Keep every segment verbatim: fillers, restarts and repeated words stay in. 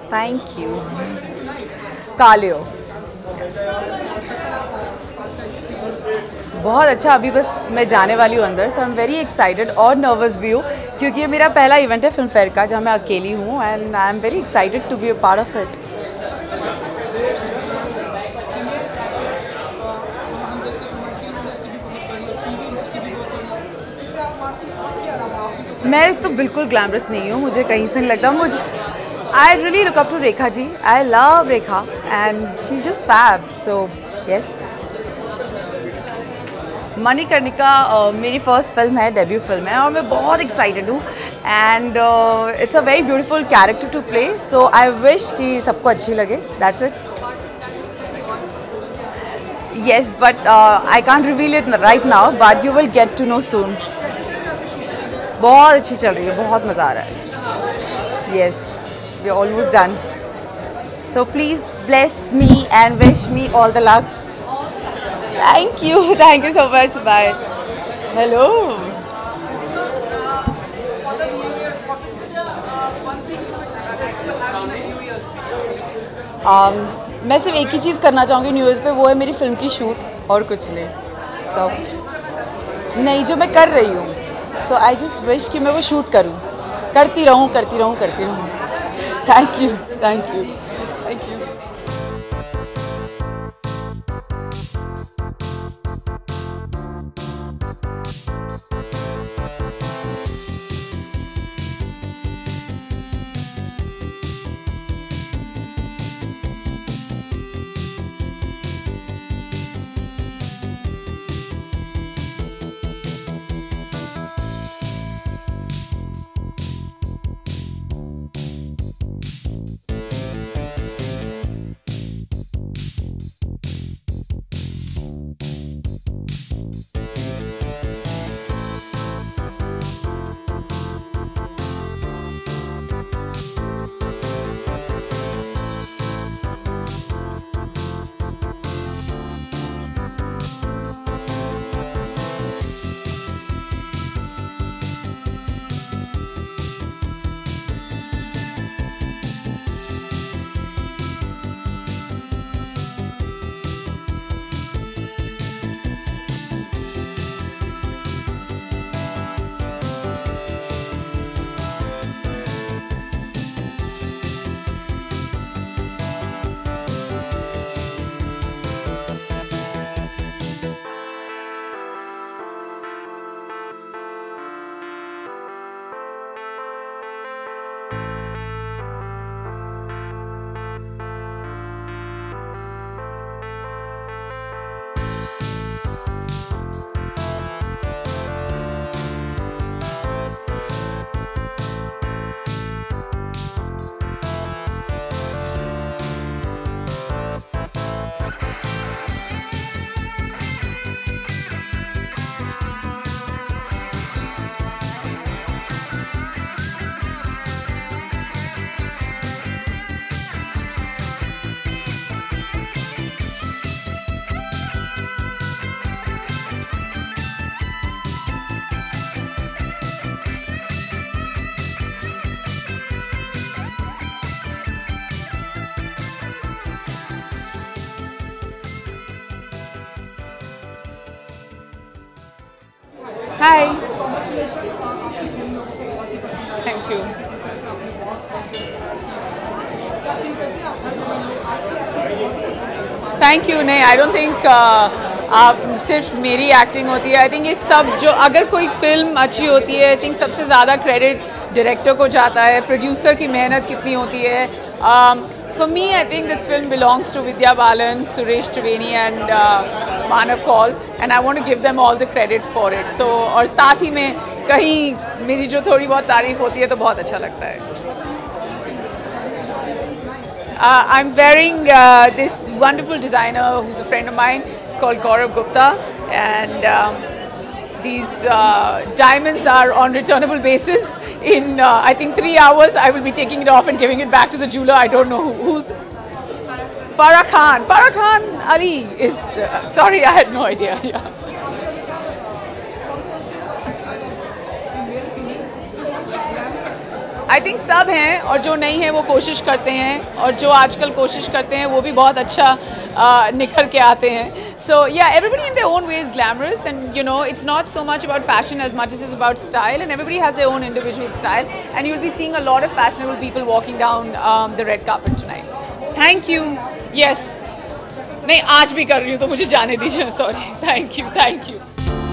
Thank you. कालियो बहुत अच्छा, अभी बस मैं जाने वाली हूँ अंदर, so I am very excited और नर्वस भी हूँ क्योंकि ये मेरा पहला इवेंट है फिल्म फेयर का जहाँ मैं अकेली हूँ and I am very excited to be a part of it. मैं तो बिल्कुल ग्लैमरस नहीं हूँ, मुझे कहीं से नहीं लगता। मुझे I really look up to Rekha ji, I love Rekha and she is just fab, so yes. Manikarnika uh, मेरी फर्स्ट फिल्म है, डेब्यू फिल्म है और मैं बहुत एक्साइटेड हूँ and it's a very beautiful character to play, so I wish कि सबको अच्छी लगे, that's it. Yes but I can't reveal it right now, but you will get to know soon. बहुत अच्छी चल रही है, बहुत मज़ा आ रहा है। Yes, we are almost done, so please bless me and wish me all the luck. Thank you, thank you so much, bye. Hello, मैं सिर्फ एक ही चीज़ करना चाहूँगी न्यू ईयर्स पे, वो है मेरी फिल्म की शूट, और कुछ नहीं। सो so, नहीं, जो मैं कर रही हूँ, सो आई जस्ट विश कि मैं वो शूट करूँ, करती रहूँ करती रहूँ करती रहूँ। Thank you, thank you, thank you. Hi, thank you. Thank you. नहीं, आई डोंट थिंक आप सिर्फ मेरी एक्टिंग होती है। आई थिंक ये सब जो, अगर कोई फिल्म अच्छी होती है, आई थिंक सबसे ज़्यादा क्रेडिट डायरेक्टर को जाता है, प्रोड्यूसर की मेहनत कितनी होती है। For me I think this film belongs to Vidya Balan, Suresh Triveni and Manav Kaul, and I want to give them all the credit for it. तो और साथ ही में कहीं मेरी जो थोड़ी बहुत तारीफ होती है तो बहुत अच्छा लगता है। Uh, I'm wearing uh, this wonderful designer who's a friend of mine called Gaurav Gupta, and um, these uh, diamonds are on returnable basis. In uh, I think three hours, I will be taking it off and giving it back to the jeweler. I don't know who, who's Farah Khan. Farah Khan Ali is. Uh, sorry, I had no idea. Yeah. I think सब हैं और जो नहीं है वो कोशिश करते हैं और जो आजकल कोशिश करते हैं वो भी बहुत अच्छा uh, निखर के आते हैं. So yeah, everybody in their own way is glamorous, and you know it's not so much about fashion as much as it's about style, and everybody has their own individual style, and you'll be seeing a lot of fashionable people walking down um, the red carpet tonight. Thank you. Yes. नहीं आज भी कर रही हूँ तो मुझे जाने दीजिए. Sorry. Thank you. Thank you.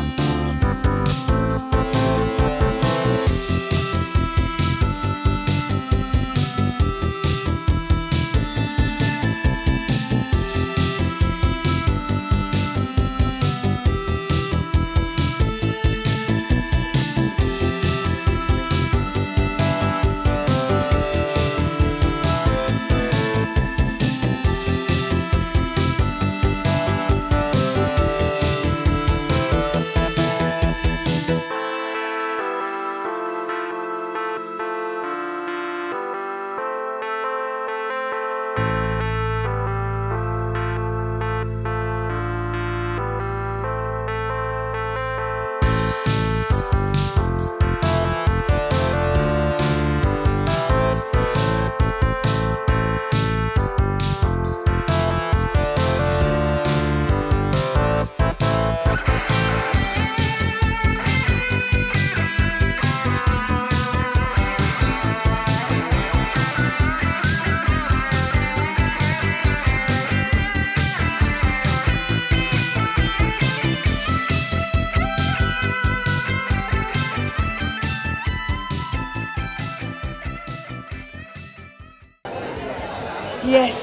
Yes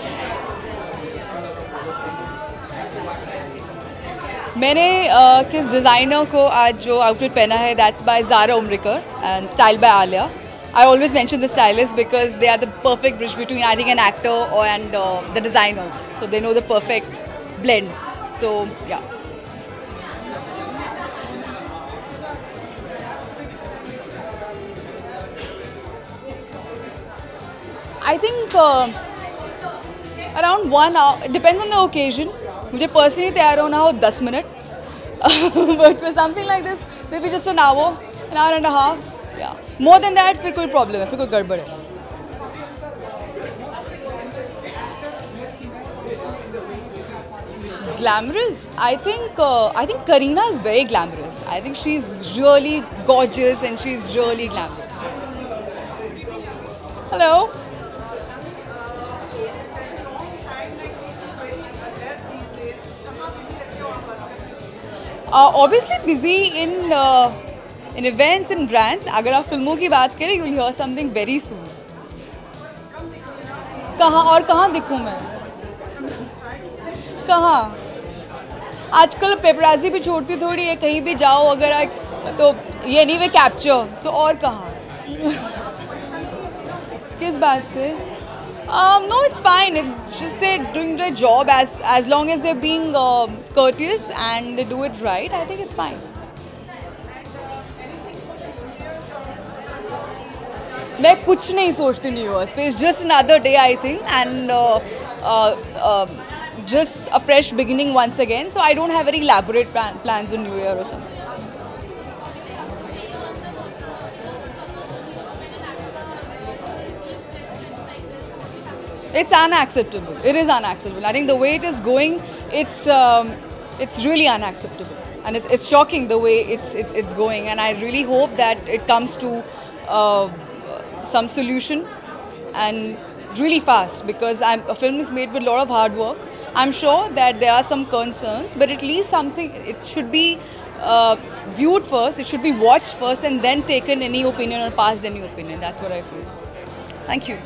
मैंने uh, किस डिज़ाइनर को आज जो आउटफिट पहना है, that's by Zara Umrikar and style by Alia. I always mention the stylists because they are the perfect bridge between, I think, an actor or and uh, the designer. So they know the perfect blend. So yeah. I think uh, around one hour. It depends on the occasion. मुझे personally तैयार होना हो दस मिनट. But for something like this, maybe just an hour, an hour and a half. Yeah. More than that, फिर कोई problem है, फिर कोई गड़बड़ है. Glamorous. I think uh, I think Kareena is very glamorous. I think she's really gorgeous and she's really glamorous. Hello. Uh, obviously busy in uh, in events and brands. अगर आप फिल्मों की बात करें, you'll hear something very soon. कहाँ और कहाँ दिखूँ मैं? कहाँ? आजकल पेपराजी भी छोड़ती थोड़ी है, कहीं भी जाओ अगर आ, तो ये नहीं वे कैप्चर. सो और कहाँ? किस बात से? Um, no, it's fine. It's just they're doing their job as as long as they're being uh, courteous and they do it right. I think it's fine. मैं कुछ नहीं सोचती न्यू ईयर्स पे. It's just another day, I think, and uh, uh, uh, just a fresh beginning once again. So I don't have very elaborate plan plans on New Year or something. It's unacceptable. It is unacceptable. I think the way it is going, it's um, it's really unacceptable, and it's, it's shocking the way it's, it's it's going. And I really hope that it comes to uh, some solution, and really fast, because I'm, a film is made with a lot of hard work. I'm sure that there are some concerns, but at least something. It should be uh, viewed first. It should be watched first, and then taken any opinion or passed any opinion. That's what I feel. Thank you.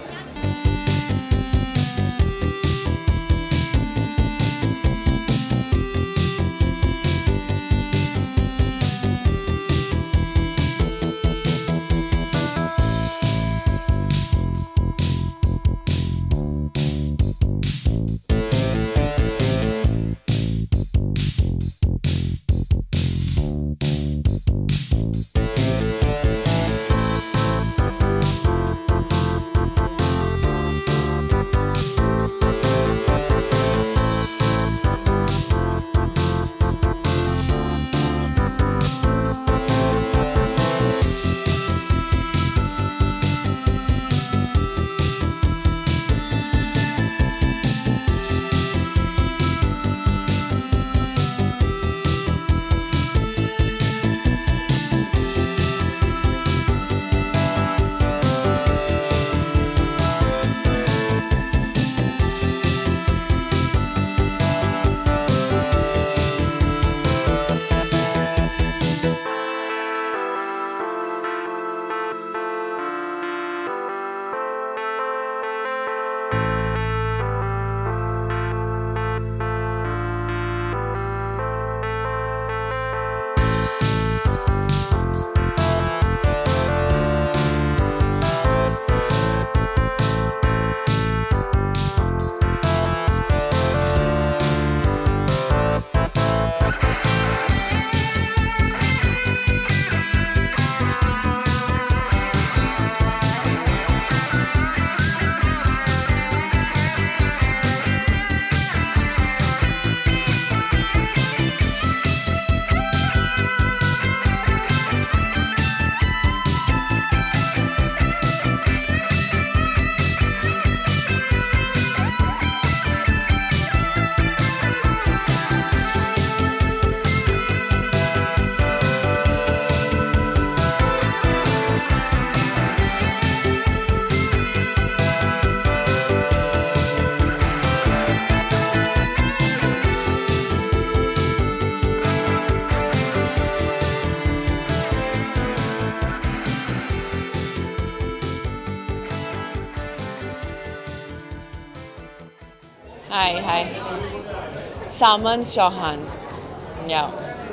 Hi, hi. Samant Chauhan. Yeah.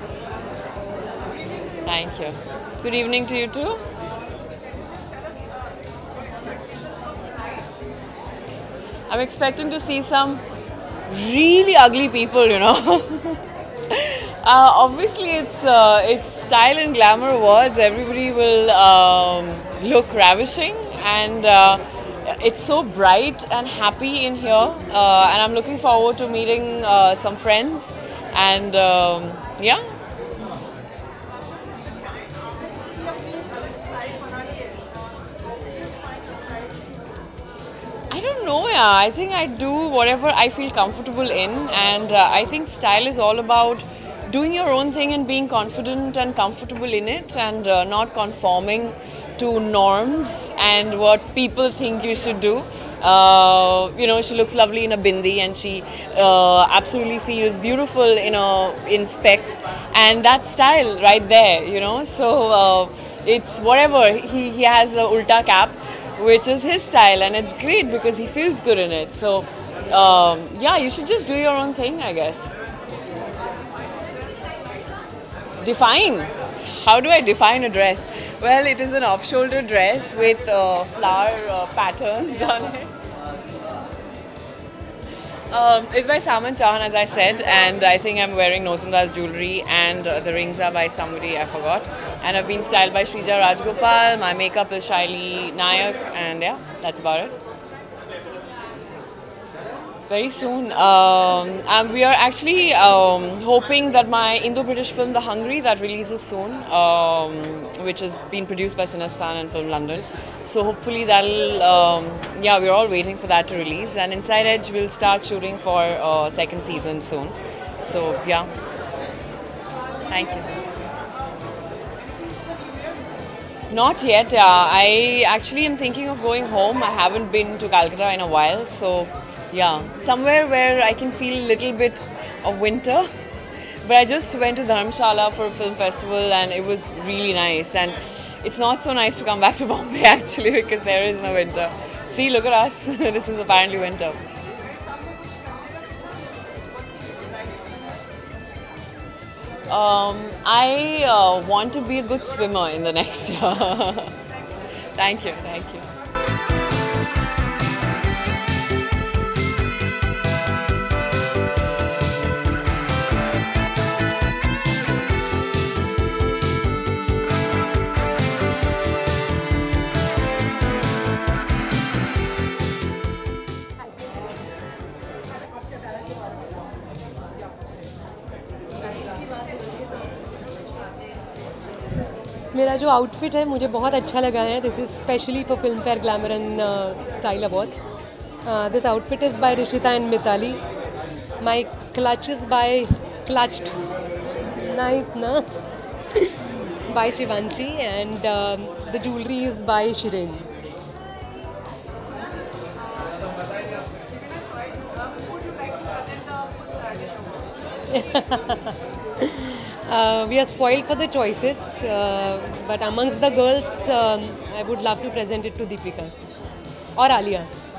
Thank you. Good evening to you too. I'm expecting to see some really ugly people, you know. uh, obviously, it's uh, it's style and glamour awards. Everybody will um, look ravishing, and uh, it's so bright and happy in here. Uh, and I'm looking forward to meeting uh, some friends, and um, yeah. I don't know, yeah. I think I do whatever I feel comfortable in, and uh, I think style is all about doing your own thing and being confident and comfortable in it, and uh, not conforming to norms and what people think you should do. Uh, you know, she looks lovely in a bindi, and she uh, absolutely feels beautiful in a in specs, and that's style right there. You know, so uh, it's whatever. He he has a ulta cap, which is his style, and it's great because he feels good in it. So um, yeah, you should just do your own thing, I guess. Define. How do I define a dress? Well, it is an off-shoulder dress with uh, flower uh, patterns on it. Um, it's by Samant Chauhan, as I said, and I think I'm wearing Notanda's jewelry, and uh, the rings are by somebody I forgot. And I've been styled by Shrija Rajgopal. My makeup is Shaili Nayak, and yeah, that's about it. Very soon. Um, and we are actually um, hoping that my Indo-British film, The Hungry, that releases soon, um, which has been produced by Cinestan and Film London. So hopefully that'll, um, yeah, we're all waiting for that to release. And Inside Edge will start shooting for uh, second season soon. So yeah, thank you. Not yet. Uh, I actually am thinking of going home. I haven't been to Calcutta in a while, so yeah, somewhere where I can feel a little bit of winter. But I just went to Dharamshala for a film festival, and it was really nice. And it's not so nice to come back to Bombay actually, because there is no winter. See, look at us. This is apparently winter. Um, I uh, want to be a good swimmer in the next year. Thank you, thank you. मेरा जो outfit है मुझे बहुत अच्छा लगा है. This is specially for Filmfare glamour and style awards. This outfit is by Rishita and Mitali. My clutch is by clutched nice ना by Shivanshi, and the jewellery is by Shiren. Uh, we are spoiled for the choices, uh, but amongst the girls, um, I would love to present it to Deepika or Alia.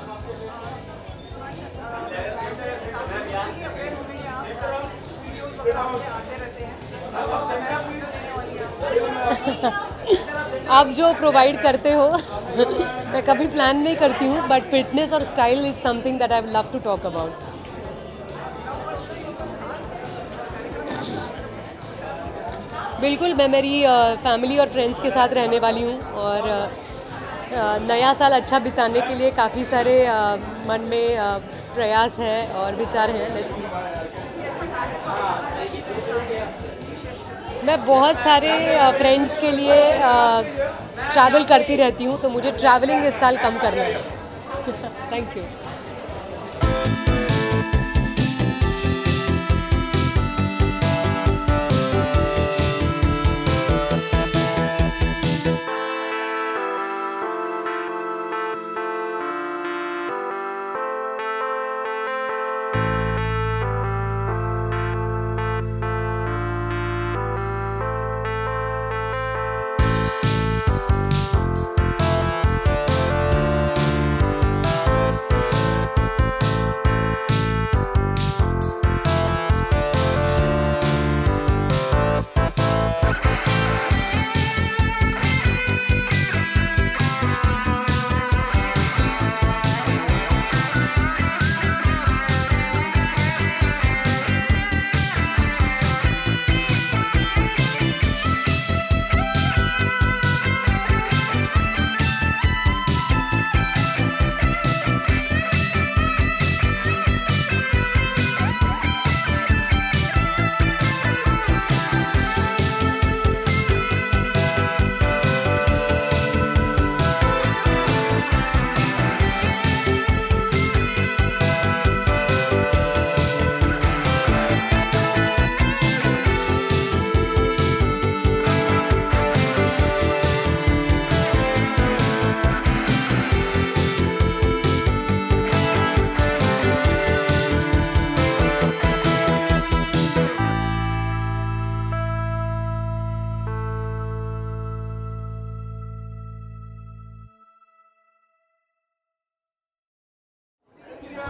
आप जो provide करते हो मैं कभी plan नहीं करती हूँ, but fitness और style is something that I would love to talk about. बिल्कुल, मैं मेरी फैमिली और फ्रेंड्स के साथ रहने वाली हूँ, और नया साल अच्छा बिताने के लिए काफ़ी सारे मन में प्रयास है और विचार हैं. Let's see. मैं बहुत सारे फ्रेंड्स के लिए ट्रैवल करती रहती हूँ, तो मुझे ट्रैवलिंग इस साल कम करना है. Thank you.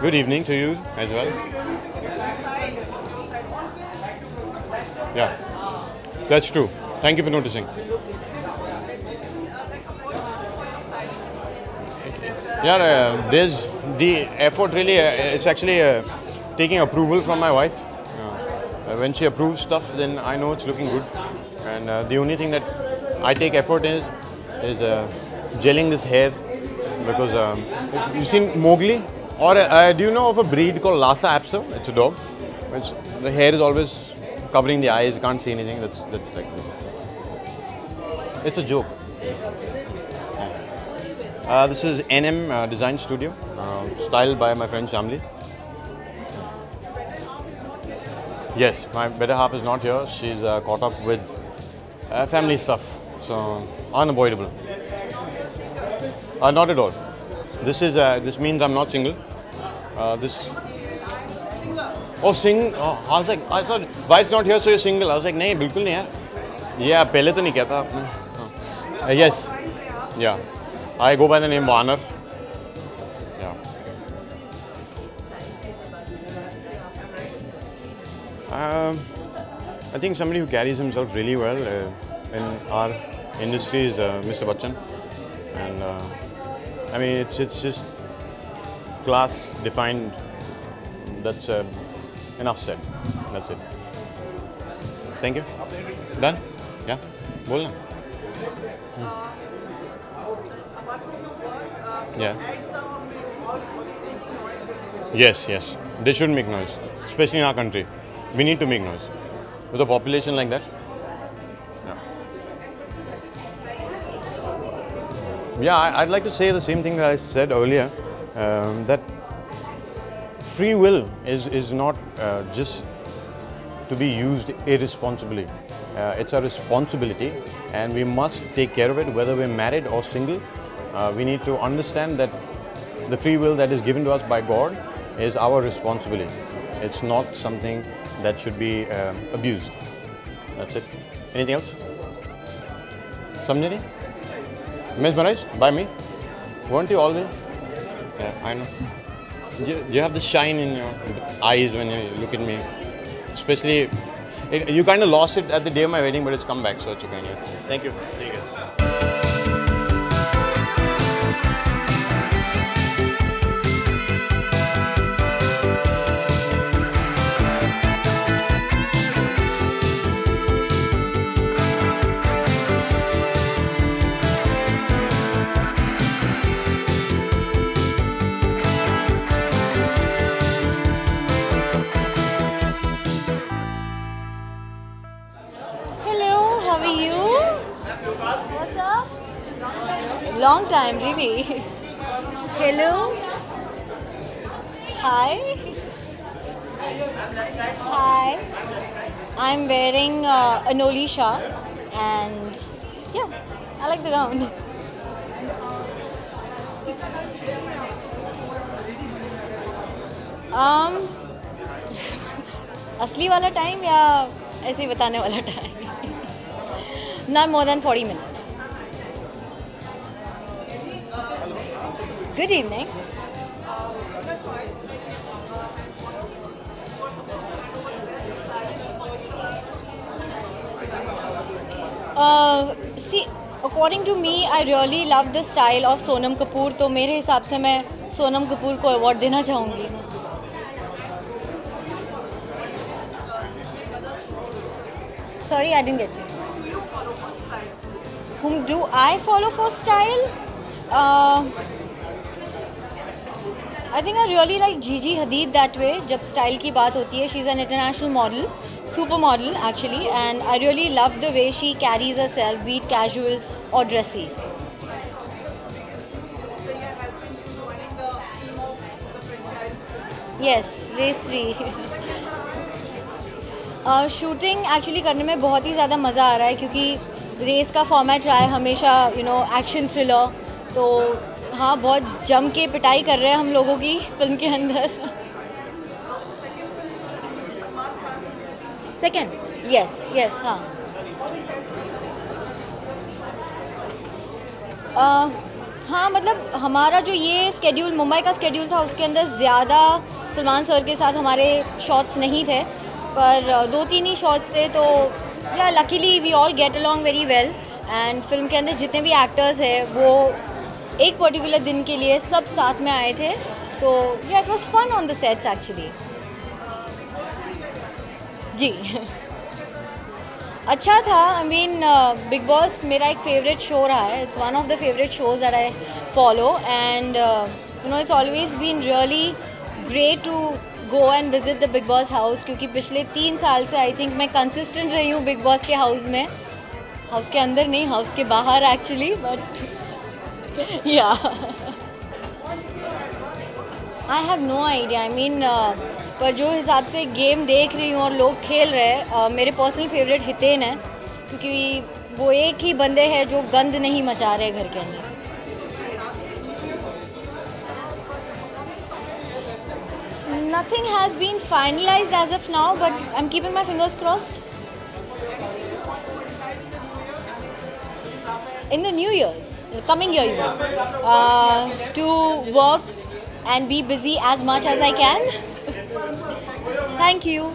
Good evening to you as well. Yeah, that's true. Thank you for noticing. Yeah, uh, there's the effort really, uh, it's actually uh, taking approval from my wife. Uh, when she approves stuff, then I know it's looking good. And uh, the only thing that I take effort in is, is uh, gelling this hair, because um, you've seen Mowgli? Or uh, do you know of a breed called Lhasa Apso? It's a dog. It's, the hair is always covering the eyes, you can't see anything. That's, that's like, it's a joke. Uh, this is N M uh, Design Studio, uh, styled by my friend Shamli. Yes, my better half is not here. She's uh, caught up with uh, family stuff, so unavoidable. Uh, not at all. This is uh, this means I'm not single. Uh, this. Oh, sing. Oh, I was like, I thought wife's not here, so you're single. I was like, no, bilkul nahi yaar. Yeah, pehle to nahi kehta apne. Uh, yes. Yeah. I go by the name Vanar. Yeah. Um, I think somebody who carries himself really well uh, in our industry is uh, Mister Bachchan, and uh, I mean it's it's just class defined. That's uh, enough said. That's it. Thank you. Done? Yeah. Bolna. Hmm. Yeah. Yes, yes. They should make noise, especially in our country. We need to make noise. With a population like that. Yeah. Yeah, I'd like to say the same thing that I said earlier. Um, that free will is, is not uh, just to be used irresponsibly. Uh, it's a responsibility, and we must take care of it, whether we're married or single. Uh, we need to understand that the free will that is given to us by God is our responsibility. It's not something that should be uh, abused. That's it. Anything else? Samjhani? Mesmerized by me? Weren't you always? Yeah, I know. You, you have this shine in your eyes when you look at me. Especially, it, you kind of lost it at the day of my wedding, but it's come back, so it's okay. Yeah. Thank you. See you guys. Long time, really. Hello. Hi. Hi. I'm wearing uh, a Noli Shah, and yeah, I like the gown. Um, असली वाला time या ऐसे ही बताने वाला time? Not more than forty minutes. Good evening. Uh, see, according to me, I really love the style of Sonam Kapoor. तो मेरे हिसाब से मैं सोनम कपूर को award देना चाहूँगी. Sorry, I didn't get you. Who do you follow for style? Whom do I follow for style? Uh, I think I really like Gigi Hadid that way. जब style की बात होती है, she's an international model, supermodel actually, and I really love the way she carries herself, be it casual or dressy. Yes, race three. uh, shooting actually करने में बहुत ही ज़्यादा मज़ा आ रहा है क्योंकि रेस का फॉर्मेट रहा है हमेशा यू नो एक्शन थ्रिलर तो हाँ बहुत जम के पिटाई कर रहे हैं हम लोगों की फिल्म के अंदर. सेकेंड यस यस हाँ हाँ मतलब हमारा जो ये स्केड्यूल मुंबई का स्केड्यूल था उसके अंदर ज़्यादा सलमान सर के साथ हमारे शॉट्स नहीं थे, पर दो तीन ही शॉट्स थे, तो yeah luckily we all get along very well. And film के अंदर जितने भी एक्टर्स हैं वो एक पर्टिकुलर दिन के लिए सब साथ में आए थे, तो yeah it was fun on the sets actually. जी अच्छा था। आई मीन बिग बॉस मेरा एक फेवरेट शो रहा है, it's one of the favourite shows that I follow, and you know it's always been really great to go and visit the Bigg Boss house, क्योंकि पिछले तीन साल से I think मैं कंसिस्टेंट रही हूँ बिग बॉस के हाउस में, हाउस के अंदर नहीं, हाउस के बाहर actually, but yeah I have no idea. I mean पर जो हिसाब से गेम देख रही हूँ और लोग खेल रहे हैं, uh, मेरे पर्सनल फेवरेट हितेन है, क्योंकि वो एक ही बंदे हैं जो गंद नहीं मचा रहे घर के अंदर। Nothing has been finalized as of now, but I'm keeping my fingers crossed. In the New Year's, coming year, you know, uh, to work and be busy as much as I can. Thank you.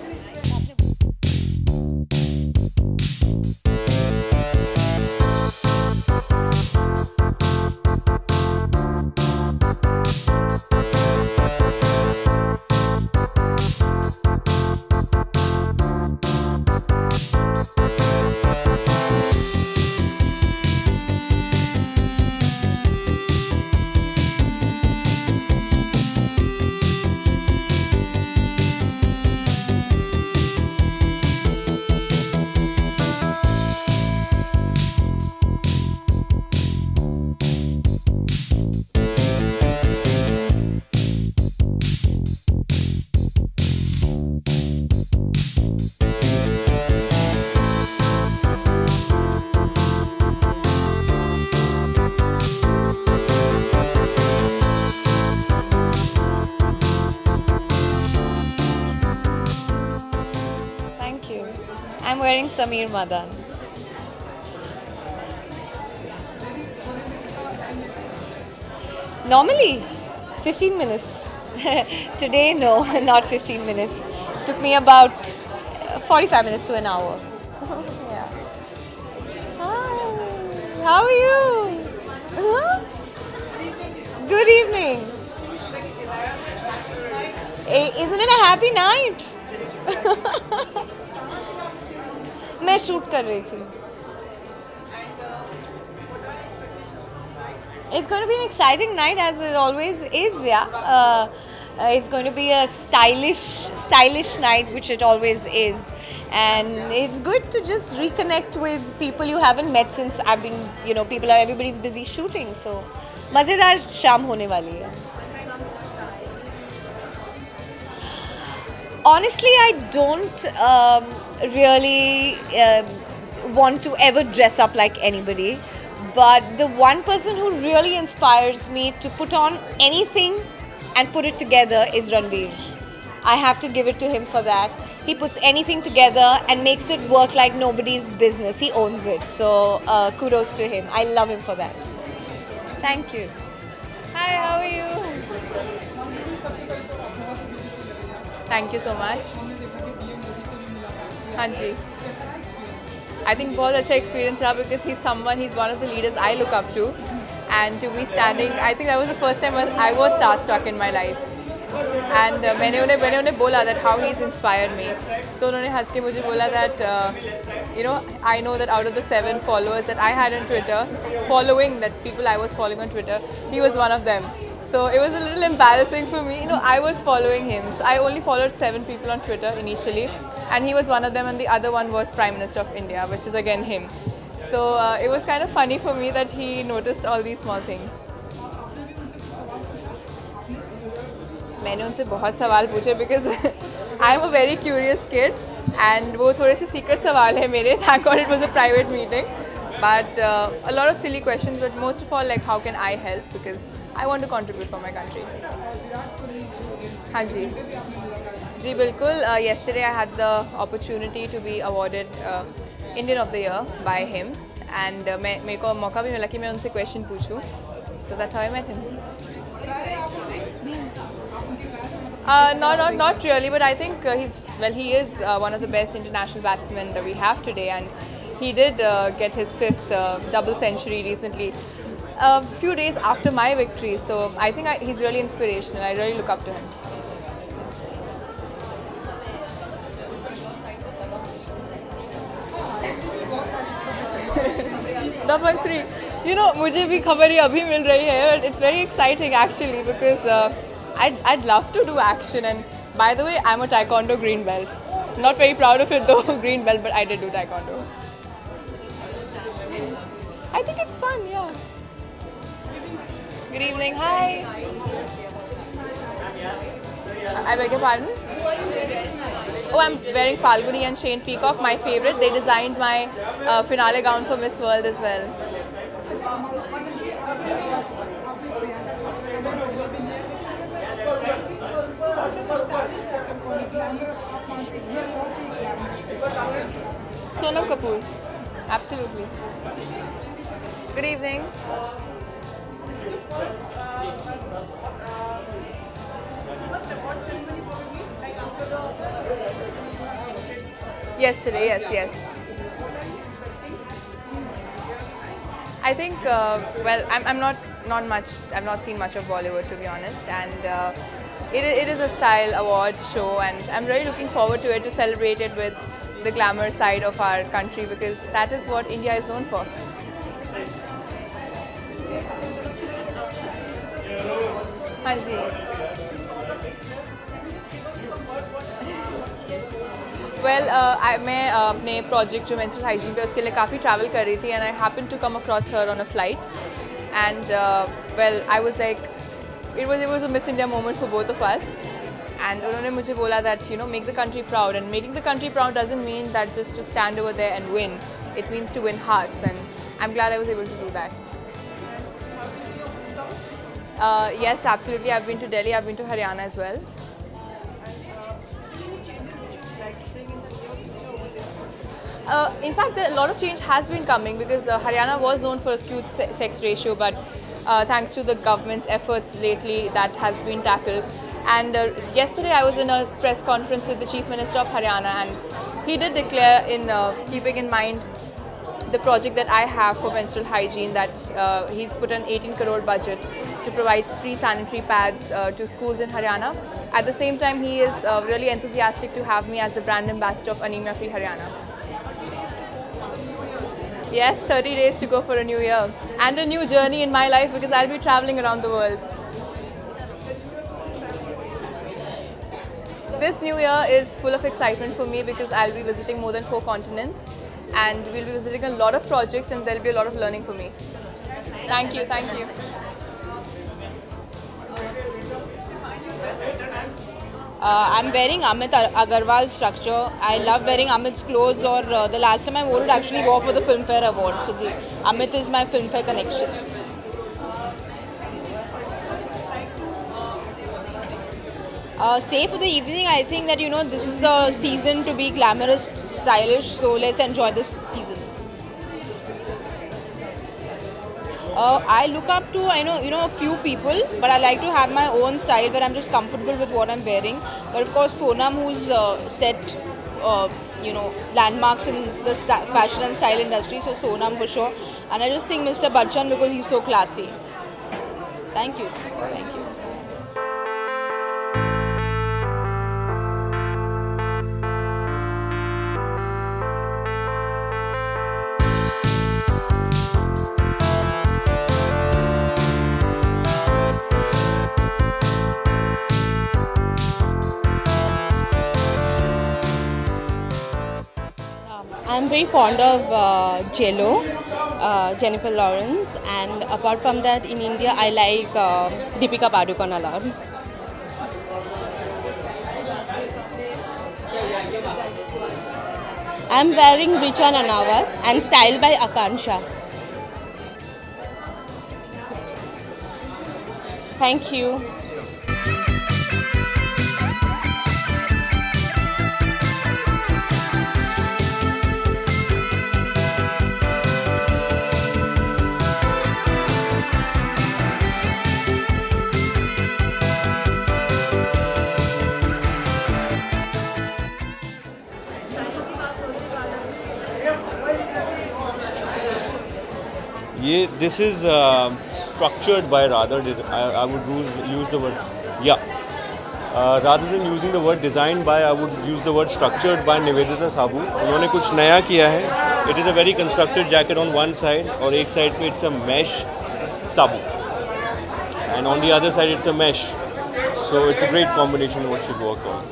I'm wearing Sameer Madan. Normally, fifteen minutes. Today, no, not fifteen minutes. Took me about forty-five minutes to an hour. Yeah. Hi, how are you? Huh? Good evening. Hey, isn't it a happy night? मैं शूट कर रही थी. It's going to be an exciting night, as it always is. Yeah, uh, uh, it's going to be a stylish, stylish night, which it always is, and it's good to just reconnect with people you haven't met since I've been. You know, people are everybody's busy shooting, so मज़ेदार शाम होने वाली है. Honestly, I don't um, really uh, want to ever dress up like anybody, but the one person who really inspires me to put on anything and put it together is Ranveer. I have to give it to him for that. He puts anything together and makes it work like nobody's business. He owns it. So uh, kudos to him. I love him for that. Thank you. Hi, how are you? Thank you so much. हाँ जी, I think बहुत अच्छा experience रहा, because he someone he is one of the leaders I look up to, and to be standing, I think that was the first time I was star struck in my life. And मैंने उन्हें मैंने उन्हें बोला that how he is inspired me, तो उन्होंने हंस के मुझे बोला that you know I know that out of the seven followers that I had on Twitter, following that people I was following on Twitter, he was one of them. So it was a little embarrassing for me. You know, I was following him. So I only followed seven people on Twitter initially, and he was one of them, and the other one was Prime Minister of India, which is again him. So uh, it was kind of funny for me that he noticed all these small things. मैंने उनसे बहुत सवाल पूछे because I am a very curious kid, and वो थोड़े से secret सवाल है मेरे. Thank God it was a private meeting, but uh, a lot of silly questions. But most of all, like, how can I help? Because I want to contribute for my country. हाँ जी जी बिल्कुल. uh, yesterday I had the opportunity to be awarded uh, Indian of the Year by him, and uh, मैं मेरे को मौका भी मिला कि मैं उनसे question पूछूं. So that's how I met him. Uh, no, no, not really, but I think uh, he's, well, he is uh, one of the best international batsmen that we have today, and he did uh, get his fifth uh, double century recently, a few days after my victory, so I think I, he's really inspirational. I really look up to him. Number three. You know, मुझे भी खबर ये अभी मिल रही है, but it's very exciting actually because uh, I'd, I'd love to do action, and by the way, I'm a Taekwondo green belt. Not very proud of it though, green belt, but I did do Taekwondo. I think it's fun, yeah. Good evening, hi. I beg your pardon? Oh, I'm wearing Falguni and Shane Peacock, my favorite. They designed my uh, finale gown for Miss World as well. Sonam Kapoor, absolutely. Good evening. Yesterday, yes, yes. I think, uh, well, I'm, I'm not, not much, I've not seen much of Bollywood to be honest, and uh, it, it is a style award show, and I'm really looking forward to it, to celebrate it with the glamour side of our country, because that is what India is known for. Hanji. Well, uh, I मैं uh, अपने project जो menstrual hygiene पे उसके लिए काफ़ी travel कर रही थी, and I happened to come across her on a flight, and uh, well, I was like, it was it was a Miss India moment for both of us, and उन्होंने मुझे बोला that you know make the country proud, and making the country proud doesn't mean that just to stand over there and win. It means to win hearts, and I'm glad I was able to do that. Uh, yes, absolutely. I've been to Delhi. I've been to Haryana as well. Uh, in fact, a lot of change has been coming because uh, Haryana was known for a skewed se sex ratio, but uh, thanks to the government's efforts lately, that has been tackled. And uh, yesterday I was in a press conference with the Chief Minister of Haryana, and he did declare, in uh, keeping in mind the project that I have for menstrual hygiene, that uh, he's put an eighteen crore budget to provide free sanitary pads uh, to schools in Haryana. At the same time, he is uh, really enthusiastic to have me as the brand ambassador of Anemia Free Haryana. Yes, thirty days to go for a new year and a new journey in my life because I'll be traveling around the world. This new year is full of excitement for me because I'll be visiting more than four continents, and we'll be visiting a lot of projects, and there'll be a lot of learning for me. Thank you, thank you. Uh, I'm wearing Amit Agarwal's structure. I love wearing Amit's clothes, or uh, the last time I wore it actually wore for the Filmfare Award. So the, Amit is my Filmfare connection. Uh, say for the evening, I think that you know this is the season to be glamorous, stylish. So let's enjoy this season. Uh, I look up to I know you know a few people, but I like to have my own style where I'm just comfortable with what I'm wearing. But of course, Sonam, who's uh, set uh, you know landmarks in the fashion and style industry, so Sonam for sure. And I just think Mister Bachchan because he's so classy. Thank you. Thank you. I'm very fond of uh, J Lo, uh, Jennifer Lawrence, and apart from that, in India, I like uh, Deepika Padukone a lot. I'm wearing Richa Nanawat and styled by Akansha. Thank you. ये this is uh, structured by rather I, I would use use the word yeah uh, rather than using the word designed by I would use the word structured by Nivedita Sabu. उन्होंने कुछ नया किया है. It is a very constructed jacket on one side और एक side पे it's a mesh sabu and on the other side it's a mesh, so it's a great combination what she worked on.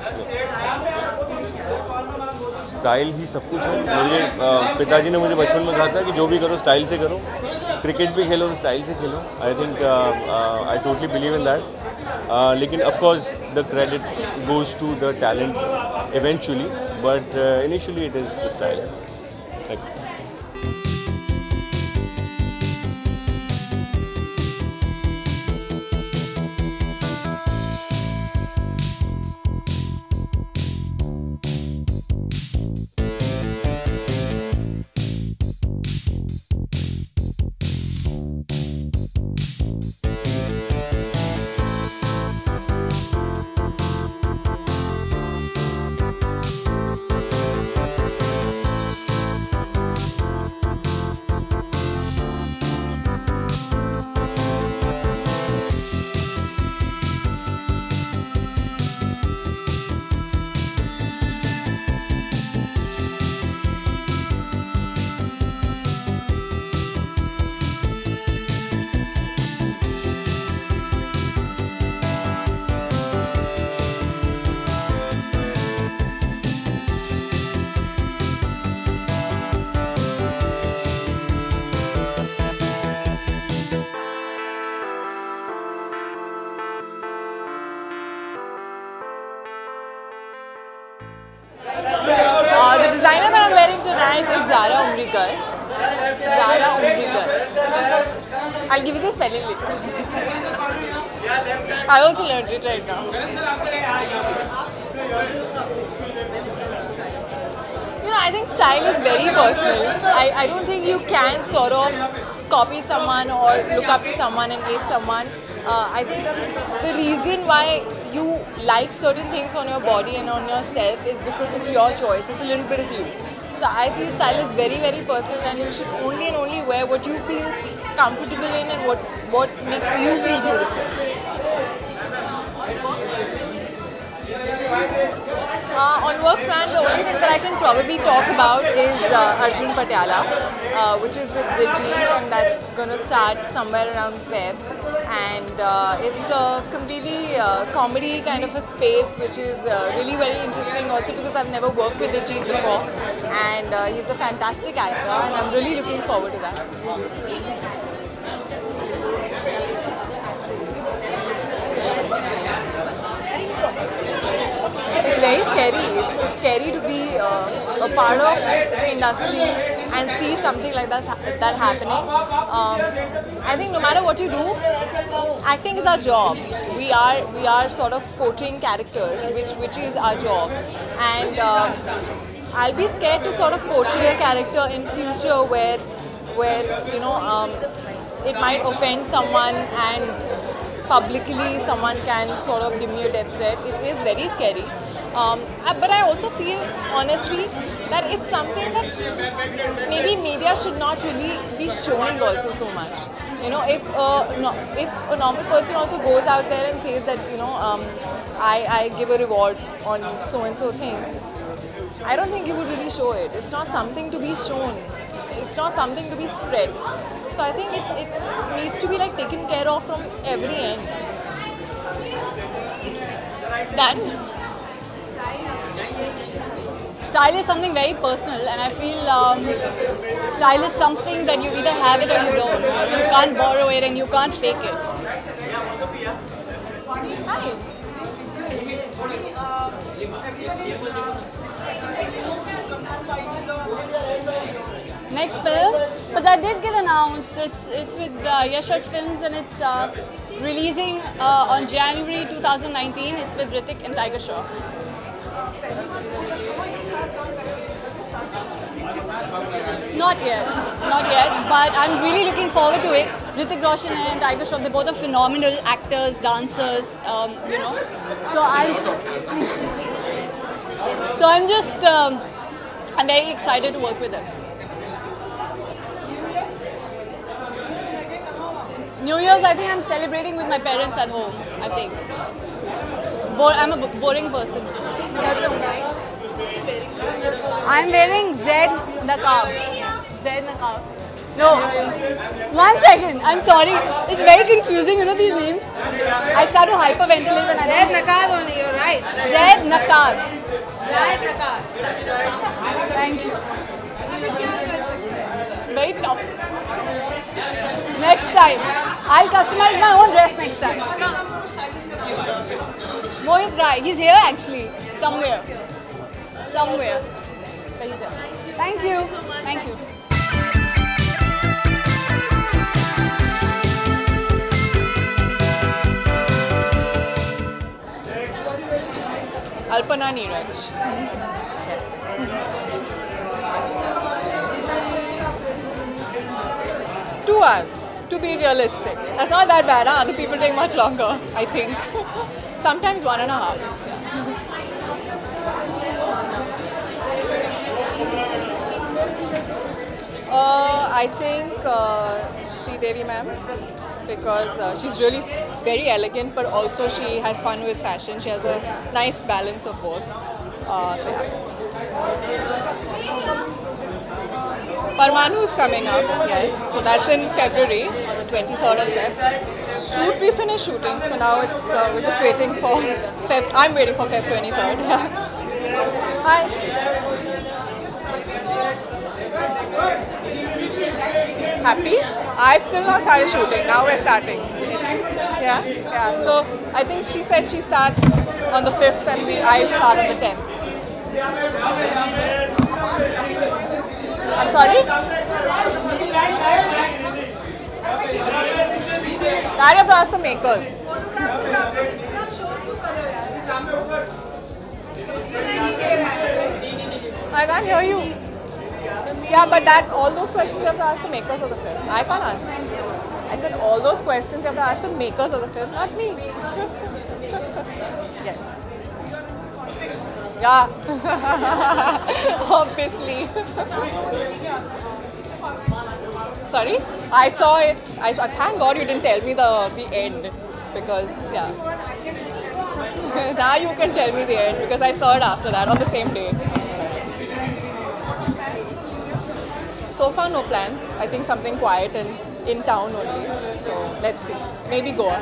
Style ही सब कुछ है. मेरे पिताजी ने मुझे बचपन में कहा था कि जो भी करो स्टाइल से करो, क्रिकेट भी खेलो तो स्टाइल से खेलो. I think I totally believe in that. लेकिन of course the credit goes to the talent eventually, but initially it is the style. Thank you. Zara Umrikar. Zara Umrikar. I'll give you the spelling later. I also learned it right now. You know, I think style is very personal. I, I don't think you can sort of copy someone or look up to someone and hate someone. Uh, I think the reason why you like certain things on your body and on yourself is because it's your choice. It's a little bit of you. So I feel style is very, very personal, and you should only and only wear what you feel comfortable in and what, what makes you feel beautiful. Uh, on work front, the only thing that I can probably talk about is uh, Arjun Patiala, uh, which is with Diljit, and that's going to start somewhere around Feb. And uh, it's a completely uh, comedy kind of a space, which is uh, really very interesting also because I've never worked with Diljit before, and uh, he's a fantastic actor, and I'm really looking forward to that. It's very scary. It's, it's scary to be uh, a part of the industry and see something like that, that happening. Um, I think no matter what you do, acting is our job. We are we are sort of portraying characters, which which is our job. And um, I'll be scared to sort of portray a character in future where where you know um, it might offend someone and publicly someone can sort of give me a death threat. It is very scary. Um, but I also feel, honestly, that it's something that maybe media should not really be showing also so much. You know, if uh, no, if a normal person also goes out there and says that, you know, um, I, I give a reward on so-and-so thing, I don't think you would really show it. It's not something to be shown. It's not something to be spread. So I think it, it needs to be like taken care of from every end. Done. Style is something very personal, and I feel um, style is something that you either have it or you don't. You can't borrow it and you can't fake it. Hi. Next film, but that did get announced. It's it's with uh, Yash Raj Films, and it's uh, releasing uh, on January two thousand nineteen. It's with Hrithik and Tiger Shroff. Not yet, not yet, but I'm really looking forward to it. Hrithik Roshan and Tiger Shroff, they both are phenomenal actors, dancers, um, you know. So I'm, so I'm just, um, I'm very excited to work with them. New Year's, I think I'm celebrating with my parents at home. I think. Bo I'm a boring person. I'm wearing Zed Naqab. Zed Naqab. No. One second. I'm sorry. It's very confusing. You know these names. I start to hyperventilate when I. Zed Naqab only. You're right. Zed Naqab. Zed Naqab. Thank you. Very tough. Next time. I'll customize my own dress next time. Mohit Rai. He's here actually. Somewhere. Somewhere. But he's here. Thank you. Thank you. Alpana Neeraj. Yes. Two hours, to be realistic. That's not that bad, huh? Other people take much longer, I think. Sometimes one and a half. Uh, I think uh, Sridevi ma'am, because uh, she's really very elegant, but also she has fun with fashion. She has a nice balance of both. Uh, so yeah. Parmanu is coming up, yes. So that's in February, on the twenty-third of February. Shoot, we finished shooting, so now it's uh, we're just waiting for Feb. I'm waiting for February twenty-third. Yeah. Hi. Happy? I've still not started shooting. Now we're starting. Yeah, yeah. So I think she said she starts on the fifth, and we I start on the tenth. I'm sorry? That you have to ask the makers. I can't hear you. Yeah, but that all those questions you have to ask the makers of the film. I can't answer. I said all those questions you have to ask the makers of the film, not me. Yes. Yeah. Obviously. Sorry? I saw it. I saw. Thank God you didn't tell me the the end, because yeah. Now you can tell me the end, because I saw it after that on the same day. So far, no plans. I think something quiet and in town only. So let's see. Maybe Goa.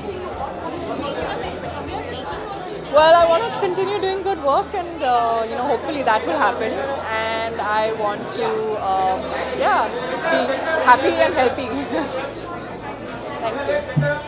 Well, I want to continue doing good work, and uh, you know, hopefully that will happen. And I want to, um, yeah, just be happy and healthy. Thank you.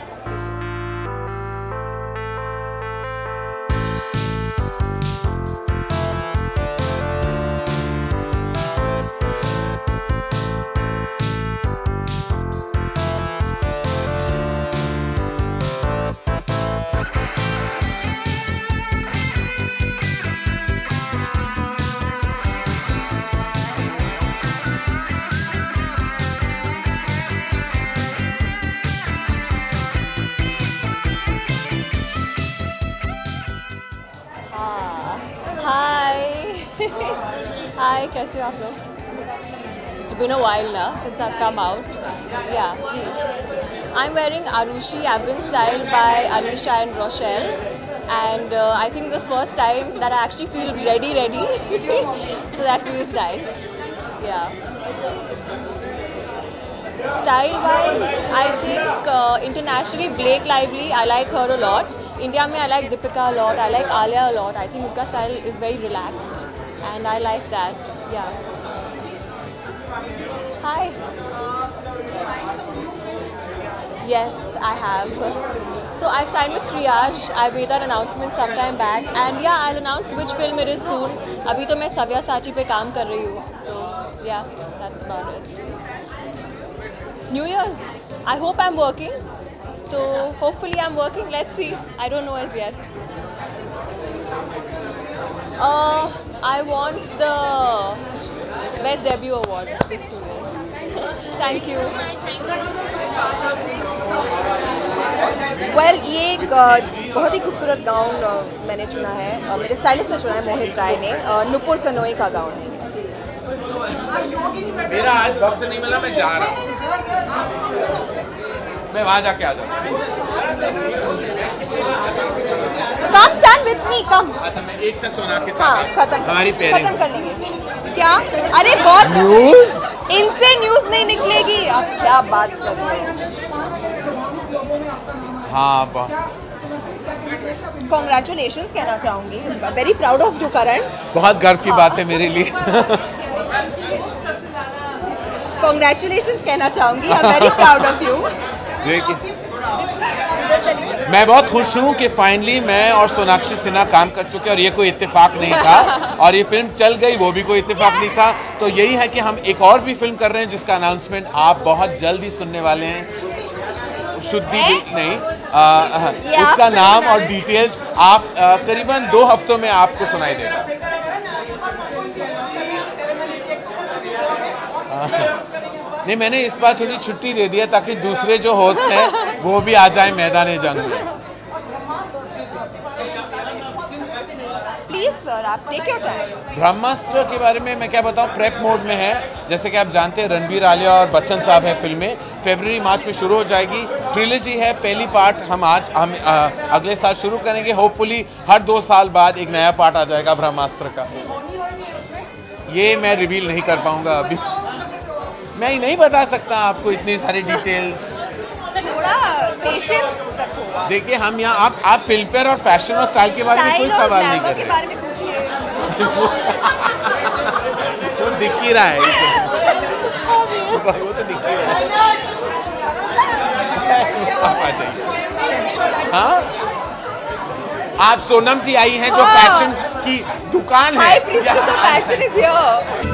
Hi, कैसे हो आप लोग? It's been a while now since I've come out. Yeah, ji. I'm wearing Arushi Abin style by Anisha and Rochelle, and uh, I think the first time that I actually feel ready, ready. So that feels nice. Yeah. Style-wise, I think uh, internationally Blake Lively, I like her a lot. India mein I like Deepika a lot. I like Alia a lot. I think unka style is very relaxed, and I like that. Yeah. Hi. Yes, I have. So I've signed with Kriyash. I made that announcement sometime back, and yeah, I'll announce which film it is soon. Abhi to main Sabyasachi pe kaam kar rahi hu. So yeah, that's about it. New Year's. I hope I'm working. So hopefully I'm working. Let's see. I don't know as yet. Uh, I want the Best Debut Award this two years. Thank you. Well, ये एक बहुत ही खूबसूरत gown मैंने चुना है, मेरे stylist ने चुना है, मोहित राय ने. नुपुर कनोई का गाउन है. मेरा आज वक्त नहीं मिला, मैं जा रहा हूँ. मैं वहाँ जाके आ जाऊँ। Come stand with me come. अच्छा मैं एक साथ सोना के साथ हाँ, खत्म हमारी पेयरिंग खत्म कर लेंगे। क्या? अरे बहुत न्यूज़ इनसे न्यूज़ नहीं निकलेगी। आप क्या बात कर रहे हो? हाँ कॉन्ग्रेचुलेशंस कहना चाहूँगी। Very proud of you Karan. बहुत गर्व की बात है मेरे लिए। कॉन्ग्रेचुलेशंस कहना चाहूँगी। I am very proud of you. मैं बहुत खुश हूँ कि फाइनली मैं और सोनाक्षी सिन्हा काम कर चुके और ये कोई इत्तेफाक नहीं था और ये फिल्म चल गई, वो भी कोई इत्तेफाक नहीं था। तो यही है कि हम एक और भी फिल्म कर रहे हैं जिसका अनाउंसमेंट आप बहुत जल्द ही सुनने वाले हैं। शुद्धि नहीं आ, उसका नाम और डिटेल्स आप आ, करीबन दो हफ्तों में आपको सुनाई देगा। नहीं मैंने इस बार थोड़ी छुट्टी दे दिया ताकि दूसरे जो होस्ट हैं वो भी आ जाए मैदान जंग में। प्लीज सर आप टेक योर टाइम। ब्रह्मास्त्र के बारे में मैं क्या बताऊं, प्रेप मोड में है। जैसे कि आप जानते हैं रणबीर आलिया और बच्चन साहब है फिल्में, फरवरी मार्च में शुरू हो जाएगी। ट्रिलॉजी है, पहली पार्ट हम आज हम आ, अगले साल शुरू करेंगे। होपफुली हर दो साल बाद एक नया पार्ट आ जाएगा ब्रह्मास्त्र का। ये मैं रिवील नहीं कर पाऊंगा अभी, मैं ही नहीं बता सकता आपको इतनी सारी डिटेल्स। थोड़ा पेशेंस रखो। देखिए हम यहाँ आप आप फिल्म फेयर और फैशन और स्टाइल के बारे में कोई सवाल नहीं कर रहे। के बारे में पूछिए। वो दिख ही रहा है, वो तो दिख ही रहा है। हाँ आप सोनम जी आई हैं जो फैशन की दुकान है। Fashion is here.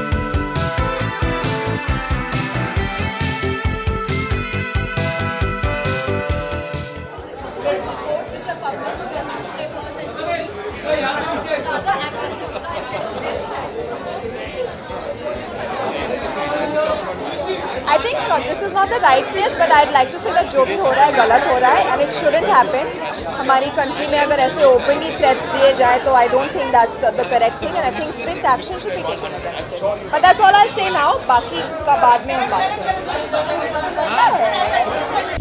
I think uh, this is not the right place, but I'd like to say that जो भी हो रहा है गलत हो रहा है and it shouldn't happen. हमारी कंट्री में अगर ऐसे openly threats दिए जाए तो I don't think that's uh, the correct thing and I think strict action should be taken against it. But that's all I'll say now. बाकी का बाद में हम बात करेंगे।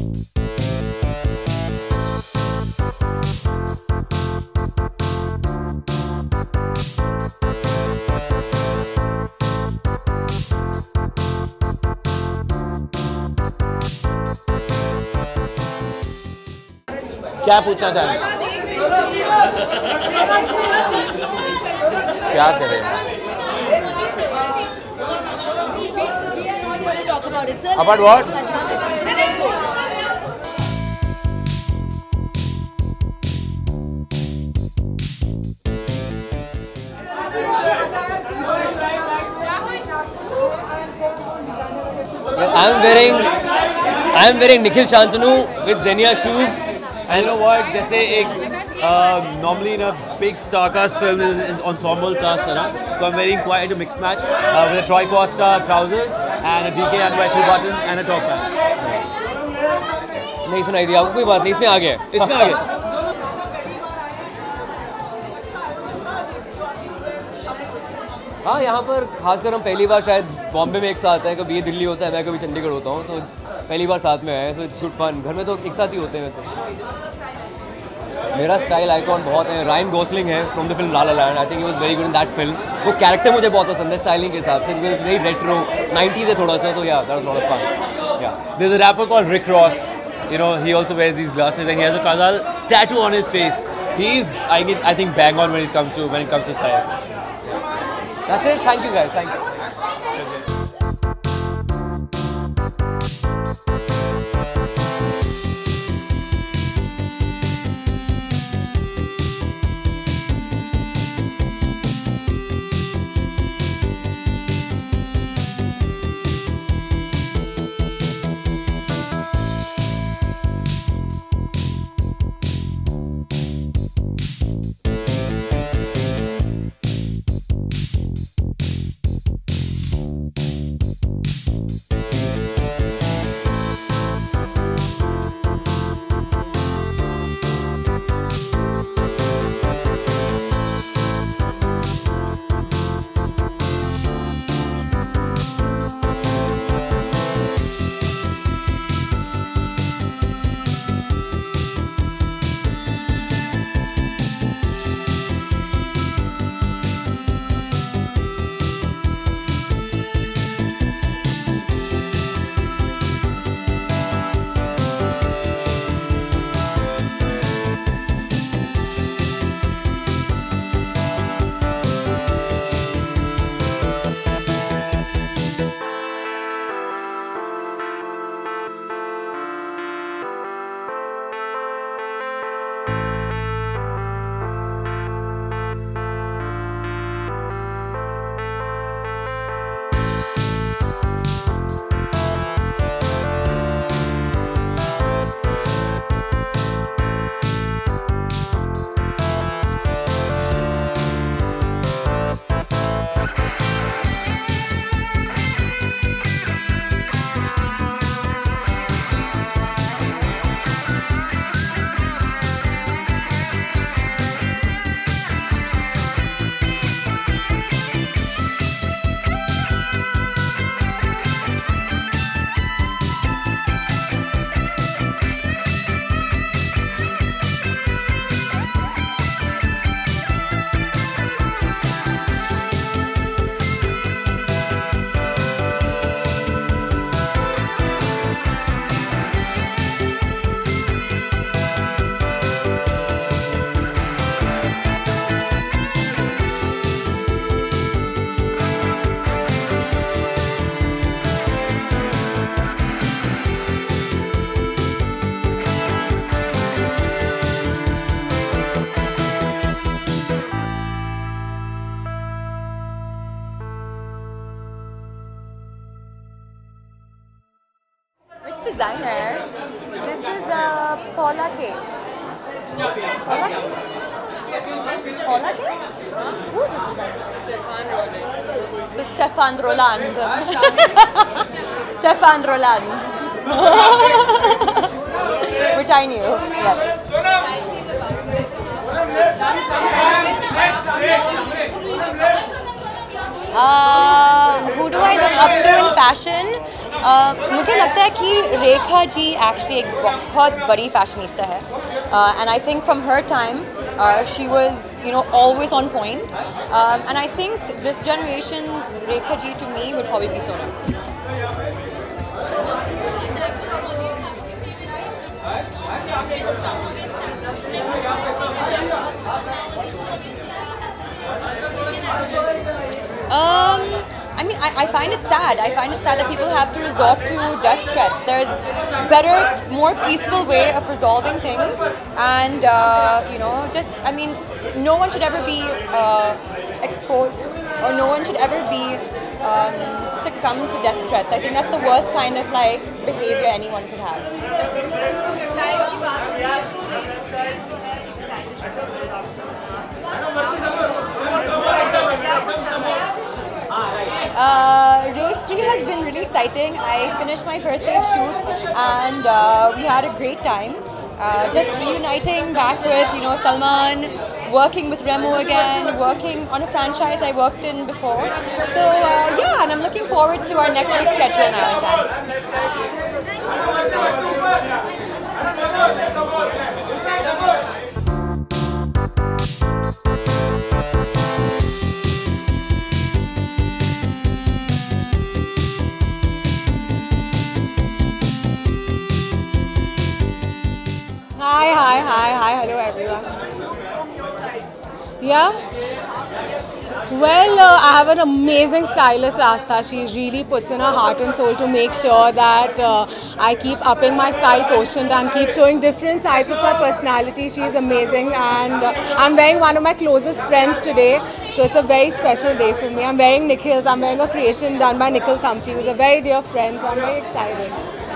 क्या पूछना चाहते हैं? क्या करें? About what? I'm wearing I'm wearing Nikhil Shantanu with Xenia shoes. And you know what? जैसे एक uh, normally in a big star-cast film is an ensemble cast है ना, so I'm wearing quite a mixed match uh, with a Troy Costa trousers and a D K and white two button and a top hat. नहीं सुनाई दिया आपको? कोई बात नहीं, इसमें आ गया, इसमें आ गया। हाँ यहाँ पर खासकर हम पहली बार शायद बॉम्बे में एक साथ हैं, कभी ये दिल्ली होता है, मैं कभी चंडीगढ़ होता हूँ, तो पहली बार साथ में आए, सो इट्स गुड फन। घर में तो एक साथ ही होते हैं वैसे। मेरा स्टाइल आइकॉन बहुत है, रायन गोसलिंग है from the film La La Land. I think he was very good in that film. वो कैरेक्टर मुझे बहुत पसंद है स्टाइलिंग के हिसाब से, बिकॉज वेरी रेट्रो नाइंटीज़ है थोड़ा सा, तो yeah that was lot of fun. Yeah there is a rapper called Rick Ross, you know, he also wears these glasses and he has a Kajal tattoo on his face. He is, I get, I think, bang on when it comes to when it comes to style. That's it. Thank you guys. Thank you. designer. This is uh, Paula K. Paula K? Paula K? Who is this designer? This is Stefan Roland. Stefan Roland. Which I knew. Yeah. Uh, who do I look up to in fashion? Uh, मुझे लगता है कि Rekha ji actually एक बहुत बड़ी fashionista है, uh, and I think from her time uh, she was, you know, always on point, um, and I think this generation's Rekha ji to me would probably be Sonam. Um, I mean, I, I find it sad. I find it sad that people have to resort to death threats. There's better, more peaceful way of resolving things, and uh, you know, just I mean, no one should ever be uh, exposed, or no one should ever be um, succumb to death threats. I think that's the worst kind of like behavior anyone could have. Uh, Race three has been really exciting. I finished my first day of shoot and uh, we had a great time. Uh, just reuniting back with, you know, Salman, working with Remo again, working on a franchise I worked in before. So uh, yeah, and I'm looking forward to our next big schedule now in January. Hi, hi, hi, hi, hello everyone. Yeah? Well, uh, I have an amazing stylist, Astha. She really puts in her heart and soul to make sure that uh, I keep upping my style quotient and keep showing different sides of my personality. She is amazing, and uh, I'm wearing one of my closest friends today, so it's a very special day for me. I'm wearing Nikhil's. I'm wearing a creation done by Nikhil Thampi, who's a very dear friend, so I'm very excited.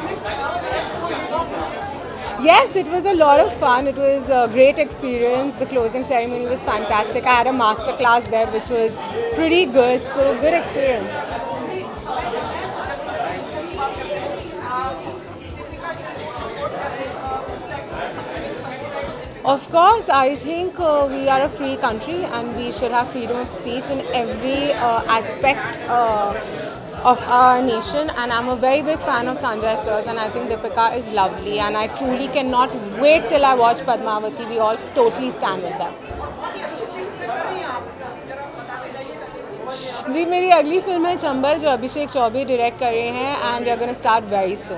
Yes, it was a lot of fun. It was a great experience. The closing ceremony was fantastic. I had a master class there which was pretty good. So good experience. Of course, I think uh, we are a free country and we should have freedom of speech in every uh, aspect uh, of our nation, and I'm a very big fan of Sanjay Sir's, and I think Deepika is lovely, and I truly cannot wait till I watch Padmavati. We all totally stand with them. जी मेरी अगली film है चंबल जो अभिषेक Choubey direct कर रहे हैं, and we are going to start very soon.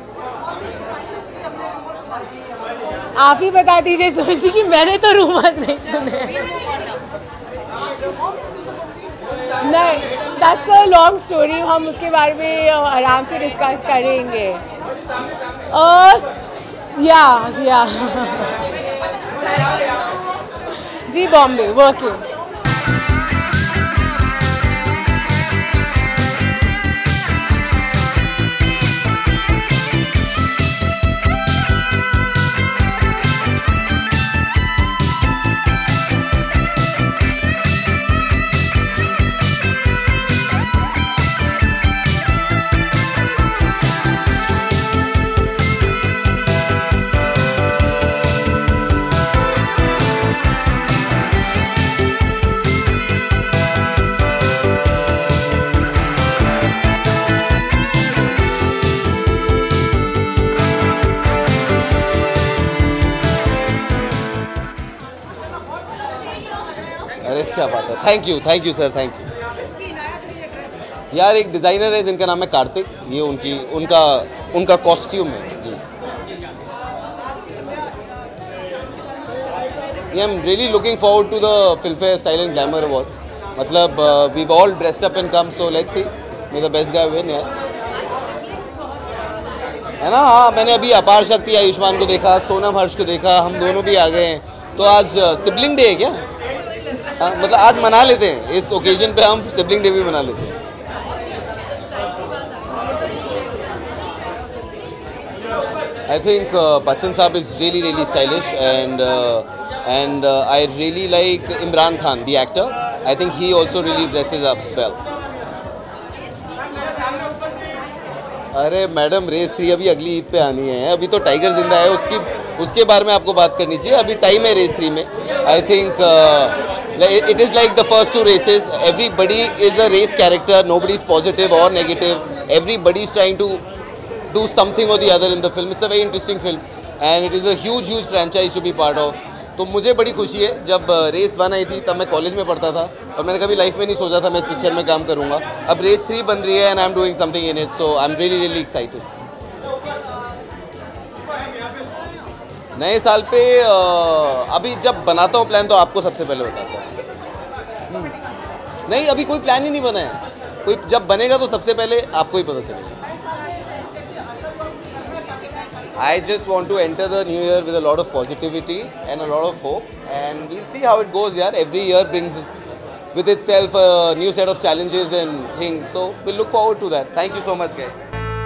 आप ही बता दीजिए सोची कि मैंने तो रूमर्स नहीं सुने. नहीं, that's a long story. हम उसके बारे में आराम से डिस्कस करेंगे. या या जी बॉम्बे वर्किंग. अरे क्या बात है. Thank you thank you sir, thank you. यार एक डिज़ाइनर है जिनका नाम है कार्तिक, ये उनकी उनका उनका कॉस्ट्यूम है जी. I am really looking forward to the Filmfare style and glamour awards. मतलब we all dressed up and come, so let's see may the best guy win यार, है ना. हाँ, मैंने अभी अपार शक्ति आयुष्मान को देखा, सोनम हर्ष को देखा, हम दोनों भी आ गए हैं. तो आज सिबलिंग डे है क्या? हाँ, मतलब आज मना लेते हैं, इस ओकेजन पे हम सिबलिंग डे भी मना लेते हैं. I think uh, Bachchan Saab is really really stylish, and uh, and uh, I really like Imran Khan, the actor. I think he also really dresses up well. अरे madam, race three अभी अगली ईद पे आनी है, अभी तो tiger जिंदा है, उसकी उसके बारे में आपको बात करनी चाहिए, अभी टाइम है रेस थ्री में. I think it is like the first two races. Everybody is a race character, nobody is positive or negative, everybody is trying to do something or the other in the film. It's a very interesting film and it is a huge huge franchise to be part of. तो मुझे बड़ी खुशी है. जब race one आई थी तब मैं college में पढ़ता था और मैंने कभी लाइफ में नहीं सोचा था मैं इस पिक्चर में काम करूँगा. अब रेस थ्री बन रही है and I am doing something in it, so I am really really excited. नए साल पे अभी जब बनाता हूँ प्लान तो आपको सबसे पहले बताता हूँ. नहीं, अभी कोई प्लान ही नहीं बना है. कोई जब बनेगा तो सबसे पहले आपको ही पता चलेगा. I just want to enter the new year with a lot of positivity and a lot of hope, and we'll see how it goes. Yeah, every year brings with itself a new set of challenges and things, so we'll look forward to that. Thank you so much, guys.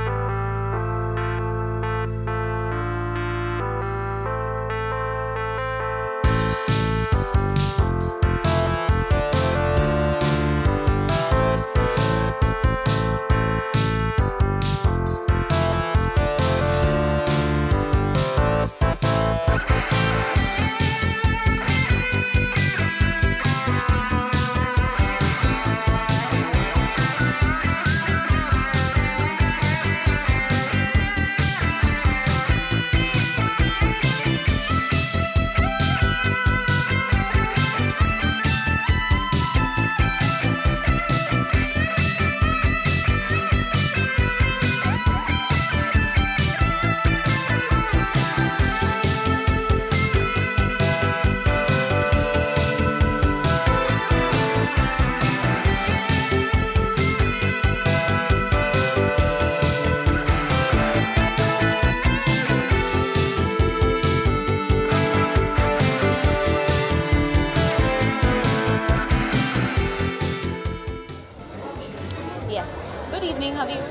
Yes. Good evening, how are you?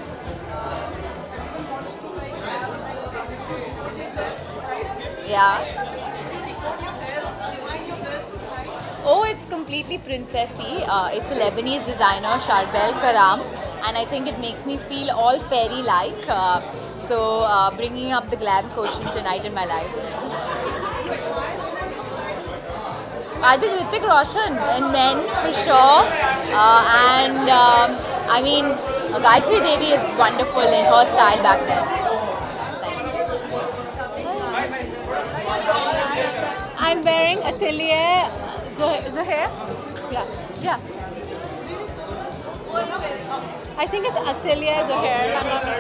Yeah. Oh, it's completely princessy. Uh, it's a Lebanese designer, Charbel Karam, and I think it makes me feel all fairy-like. Uh, so, uh, bringing up the glam quotient tonight in my life. I think Hrithik Roshan in Men for sure, uh, and um, I mean Gayatri Devi is wonderful in her style back then. I'm wearing Atelier Zohair. Yeah, yeah. I think it's Atelier Zohair. I'm not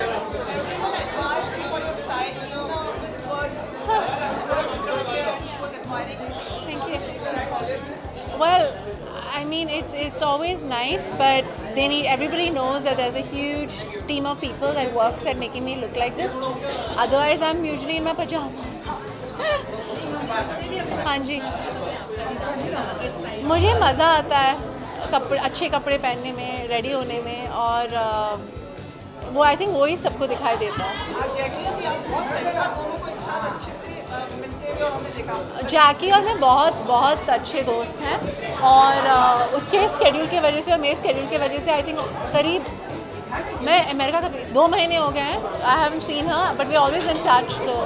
Thank you. Well, I mean, it's it's always nice, but they need. Everybody knows that there's a huge team of people that works at making me look like this. Otherwise, I'm usually in my pajamas. हाँ जी. मुझे मज़ा आता है कपड़े अच्छे कपड़े पहनने में, रेडी होने में, और वो आई थिंक वही सबको दिखाई देता है. जैकी और मैं बहुत बहुत अच्छे दोस्त हैं, और उसके स्केड्यूल की वजह से और मेरे स्केड्यूल की वजह से आई थिंक करीब मैं अमेरिका का दो महीने हो गए हैं. I haven't seen her but we always in touch. So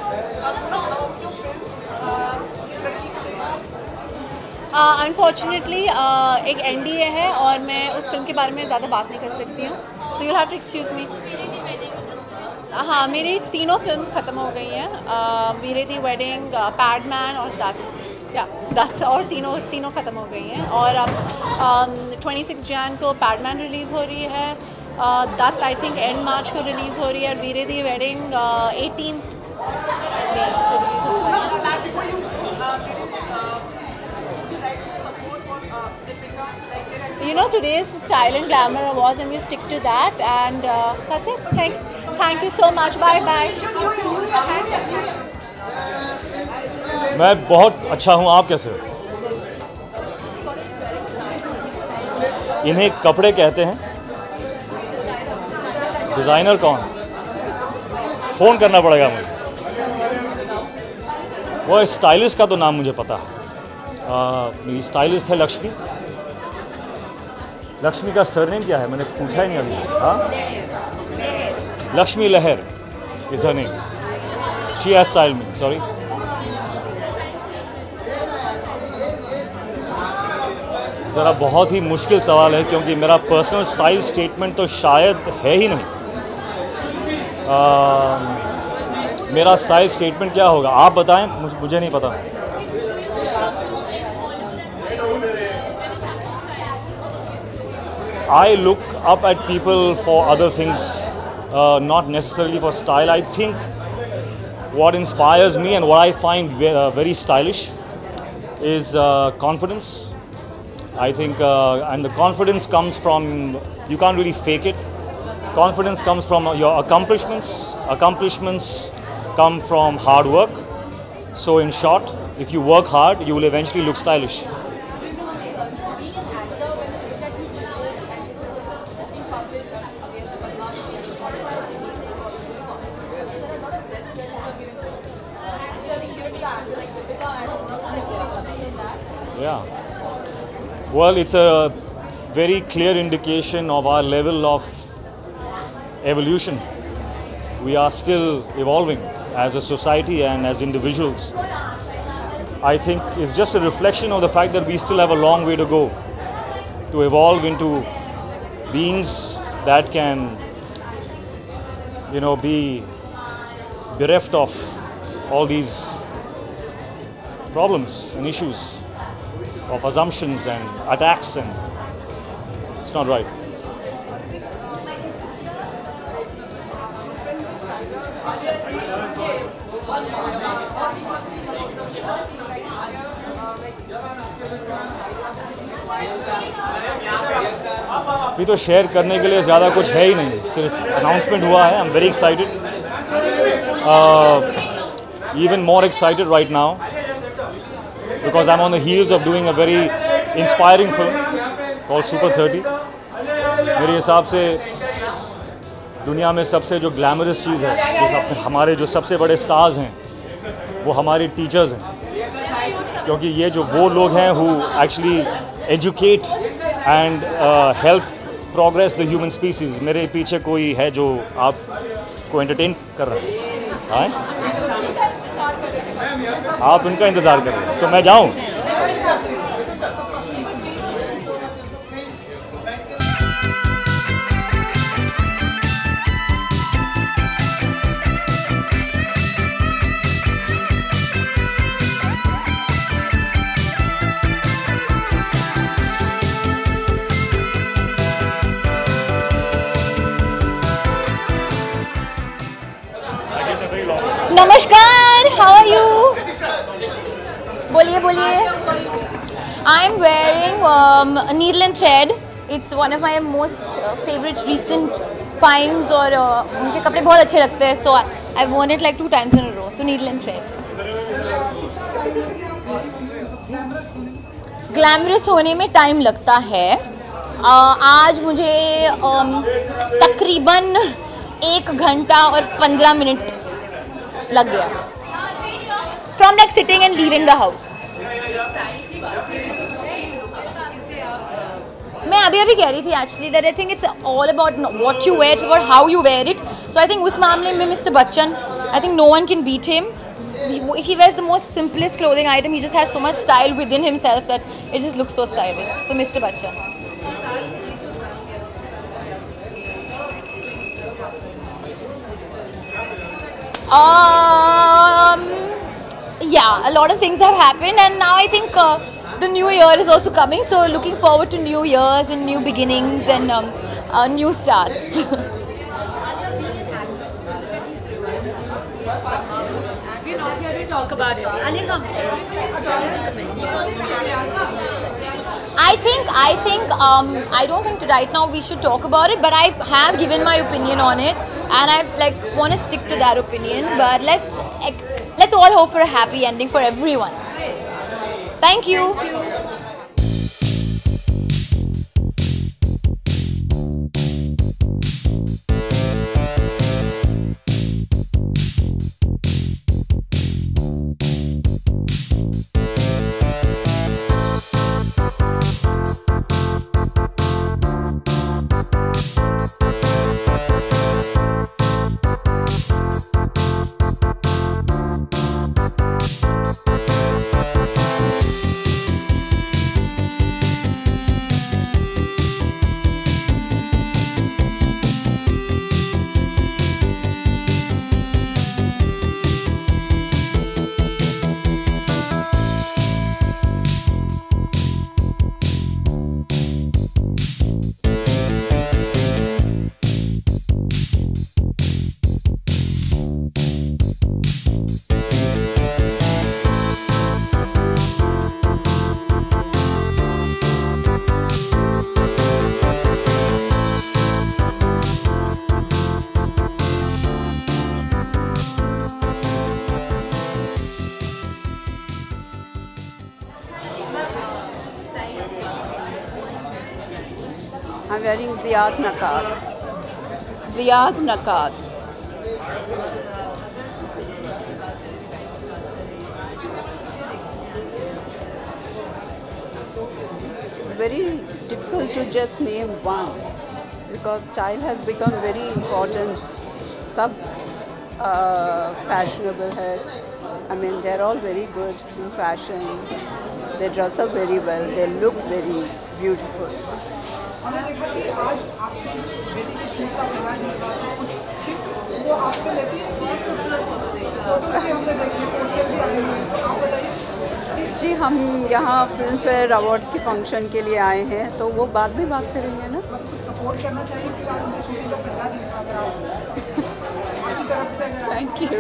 unfortunately एक एन डी ए है और मैं उस फिल्म के बारे में ज़्यादा बात नहीं कर सकती हूँ, तो you have to excuse me. हाँ, मेरी तीनों फिल्म्स ख़त्म हो गई हैं. वीरे दी वेडिंग, पैडमैन और डथ. या डथ और तीनों तीनों ख़त्म हो गई हैं. और अब ट्वेंटी सिक्स जैन को पैडमैन रिलीज़ हो रही है. That I think end March को रिलीज़ हो रही है. Veere Di wedding eighteenth You know, today's Style and Glamour Awards, and we stick to that, and uh, that's it. Thank, thank you so much. Bye bye. मैं बहुत अच्छा हूँ, आप कैसे हो? इन्हें कपड़े कहते हैं. डिज़ाइनर कौन? फ़ोन करना पड़ेगा मुझे। वो स्टाइलिस्ट का तो नाम मुझे पता है, मेरी स्टाइलिस्ट है लक्ष्मी। लक्ष्मी का सरनेम क्या है मैंने पूछा ही नहीं अभी। हाँ, Lakshmi Lahar is her name. She has styled me. Sorry, ज़रा बहुत ही मुश्किल सवाल है क्योंकि मेरा पर्सनल स्टाइल स्टेटमेंट तो शायद है ही नहीं। आ, मेरा स्टाइल स्टेटमेंट क्या होगा आप बताएं, मुझे, मुझे नहीं पता। I look up at people for other things, uh, not necessarily for style. I think what inspires me and what I find ve uh, very stylish is uh, confidence. I think, uh, and the confidence comes from, you can't really fake it. Confidence comes from your accomplishments. Accomplishments come from hard work. So in short, if you work hard, you will eventually look stylish. Yeah. Well, it's a very clear indication of our level of evolution. We are still evolving as a society and as individuals. I think it's just a reflection of the fact that we still have a long way to go to evolve into beings that can, you know, be bereft of all these problems and issues of assumptions and attacks, and it's not right. अभी तो share करने के लिए ज़्यादा कुछ है ही नहीं, सिर्फ अनाउंसमेंट हुआ है. I am very excited, even more excited right now because I'm on the heels of doing a very inspiring film called Super thirty. मेरे हिसाब से दुनिया में सबसे जो ग्लैमरस चीज़ है, जो हमारे जो सबसे बड़े स्टार्स हैं वो हमारे टीचर्स हैं, क्योंकि ये जो वो लोग हैं who actually educate and uh, help progress the human species. मेरे पीछे कोई है जो आपको एंटरटेन कर रहा है, हाँ? आप उनका इंतज़ार कर रहे हैं तो मैं जाऊं? नमस्कार, हाउ आर यू? बोलिए बोलिए. I am wearing Needle and Thread. It's one of my most favourite recent finds और uh, उनके कपड़े बहुत अच्छे लगते हैं. So I worn it like two times in a row. So Needle and Thread. Glamorous होने में टाइम लगता है. uh, आज मुझे um, तकरीबन एक घंटा और पंद्रह मिनट लग गया from like sitting and leaving the house. मैं अभी अभी कह रही थी actually that I think it's all about what you wear, it's about how you wear it. So I think उस मामले में mister Bachchan, I think no one can beat him. He wears the most simplest clothing item. He just has so much style within himself that it just looks so stylish. So Mister Bachchan. Um, yeah, a lot of things have happened, and now I think uh, the new year is also coming. So looking forward to new years and new beginnings and um, uh, new starts. We're not here to talk about it. Anika, I think I think um, I don't think right now we should talk about it, but I have given my opinion on it, and I like want to stick to that opinion. But let's like, let's all hope for a happy ending for everyone. Thank you. Thank you. wearing Ziyad Naqad. Ziyad Naqad. It's very difficult to just name one because style has become very important. Sub uh, fashionable hai. I mean, they're all very good in fashion. They dress up very well. They look very beautiful. जी हम यहाँ Filmfare award के function के लिए आए हैं, तो वो बाद में बात करेंगे ना। Thank you.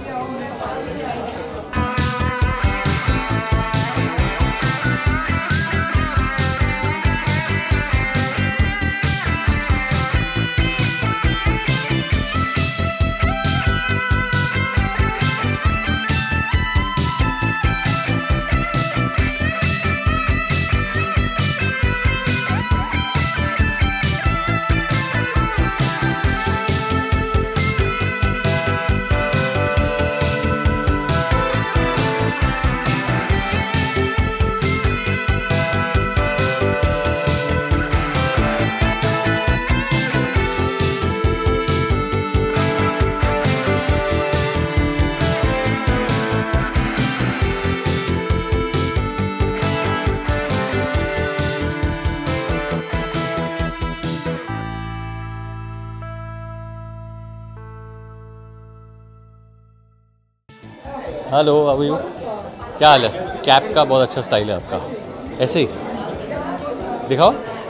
Hello how are you? क्या हाल है? कैप का बहुत अच्छा स्टाइल है आपका, ऐसे ही दिखाओ।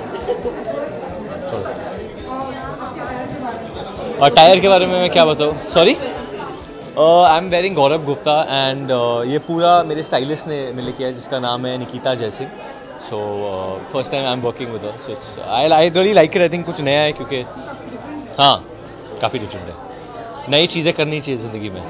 और टायर के बारे में मैं क्या बताऊँ? Sorry, I am wearing Gaurav Gupta and ये पूरा मेरे स्टाइलिस्ट ने मिल किया है जिसका नाम है निकिता जैसी। So first time I am working with her, so it's I I really like it. I think कुछ नया है क्योंकि हाँ काफ़ी डिफरेंट है, नई चीज़ें करनी चाहिए ज़िंदगी में।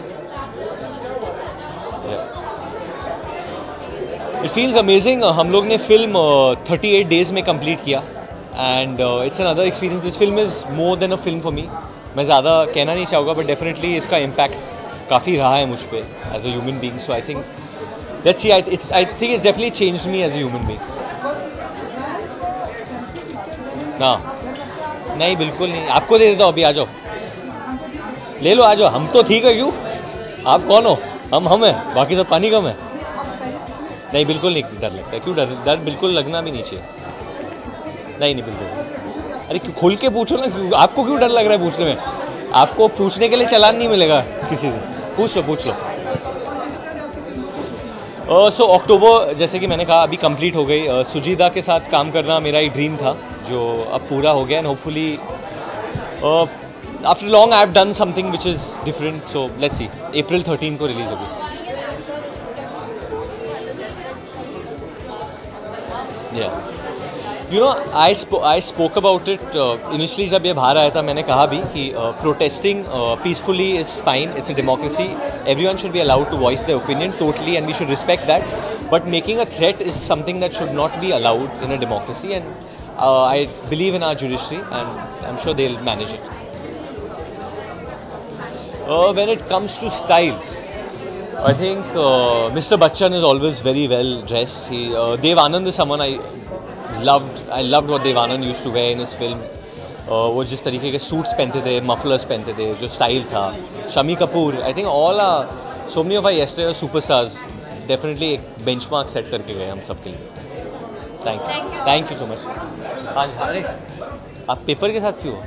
It feels amazing. हम लोग ने फिल्म थर्टी एट डेज़ में कंप्लीट किया and it's another experience. This film is more than a film for me. मैं ज़्यादा कहना नहीं चाहूँगा बट डेफिनेटली इसका इम्पैक्ट काफ़ी रहा है मुझ पर as a human being. So I think let's see, it's I think it's definitely changed me as a human being. हाँ नहीं बिल्कुल नहीं, आपको दे देता हूँ, अभी आ जाओ ले लो, आ जाओ। हम तो ठीक है, क्यों आप कौन हो? हम हम हैं, बाकी सब पानी कम है। नहीं बिल्कुल नहीं डर लगता है, क्यों डर डर बिल्कुल लगना भी नहीं चाहिए। नहीं नहीं बिल्कुल, अरे क्यों खोल के पूछो ना, क्यों आपको क्यों डर लग रहा है पूछने में? आपको पूछने के लिए चालान नहीं मिलेगा किसी से, पूछ लो पूछ लो। सो अक्टूबर जैसे कि मैंने कहा अभी कंप्लीट हो गई। uh, सुजीदा के साथ काम करना मेरा एक ड्रीम था जो अब पूरा हो गया and hopefully after long I have done something which is different. So let's see, April thirteen को रिलीज होगी। Yeah. You know, I spo I spoke about it uh, initially जब ये बाहर आया था। मैंने कहा भी कि protesting uh, peacefully is fine. It's a democracy. Everyone should be allowed to voice their opinion totally, and we should respect that. But making a threat is something that should not be allowed in a democracy. And uh, I believe in our judiciary, and I'm sure they'll manage it. Uh, when it comes to style, I think uh, Mister Bachchan is always very well dressed. He, uh, Dev Anand is someone I loved. I loved what Dev Anand used to wear in his films. Uh, वो जिस तरीके के suits पहनते थे, mufflers पहनते थे, जो style था। Shammi Kapoor, I think all our, so many of our yesterday superstars definitely एक benchmark सेट करके गए हम सब के लिए। Thank you, thank you so much. हाँ जी, अरे आप पेपर के साथ क्यों हो?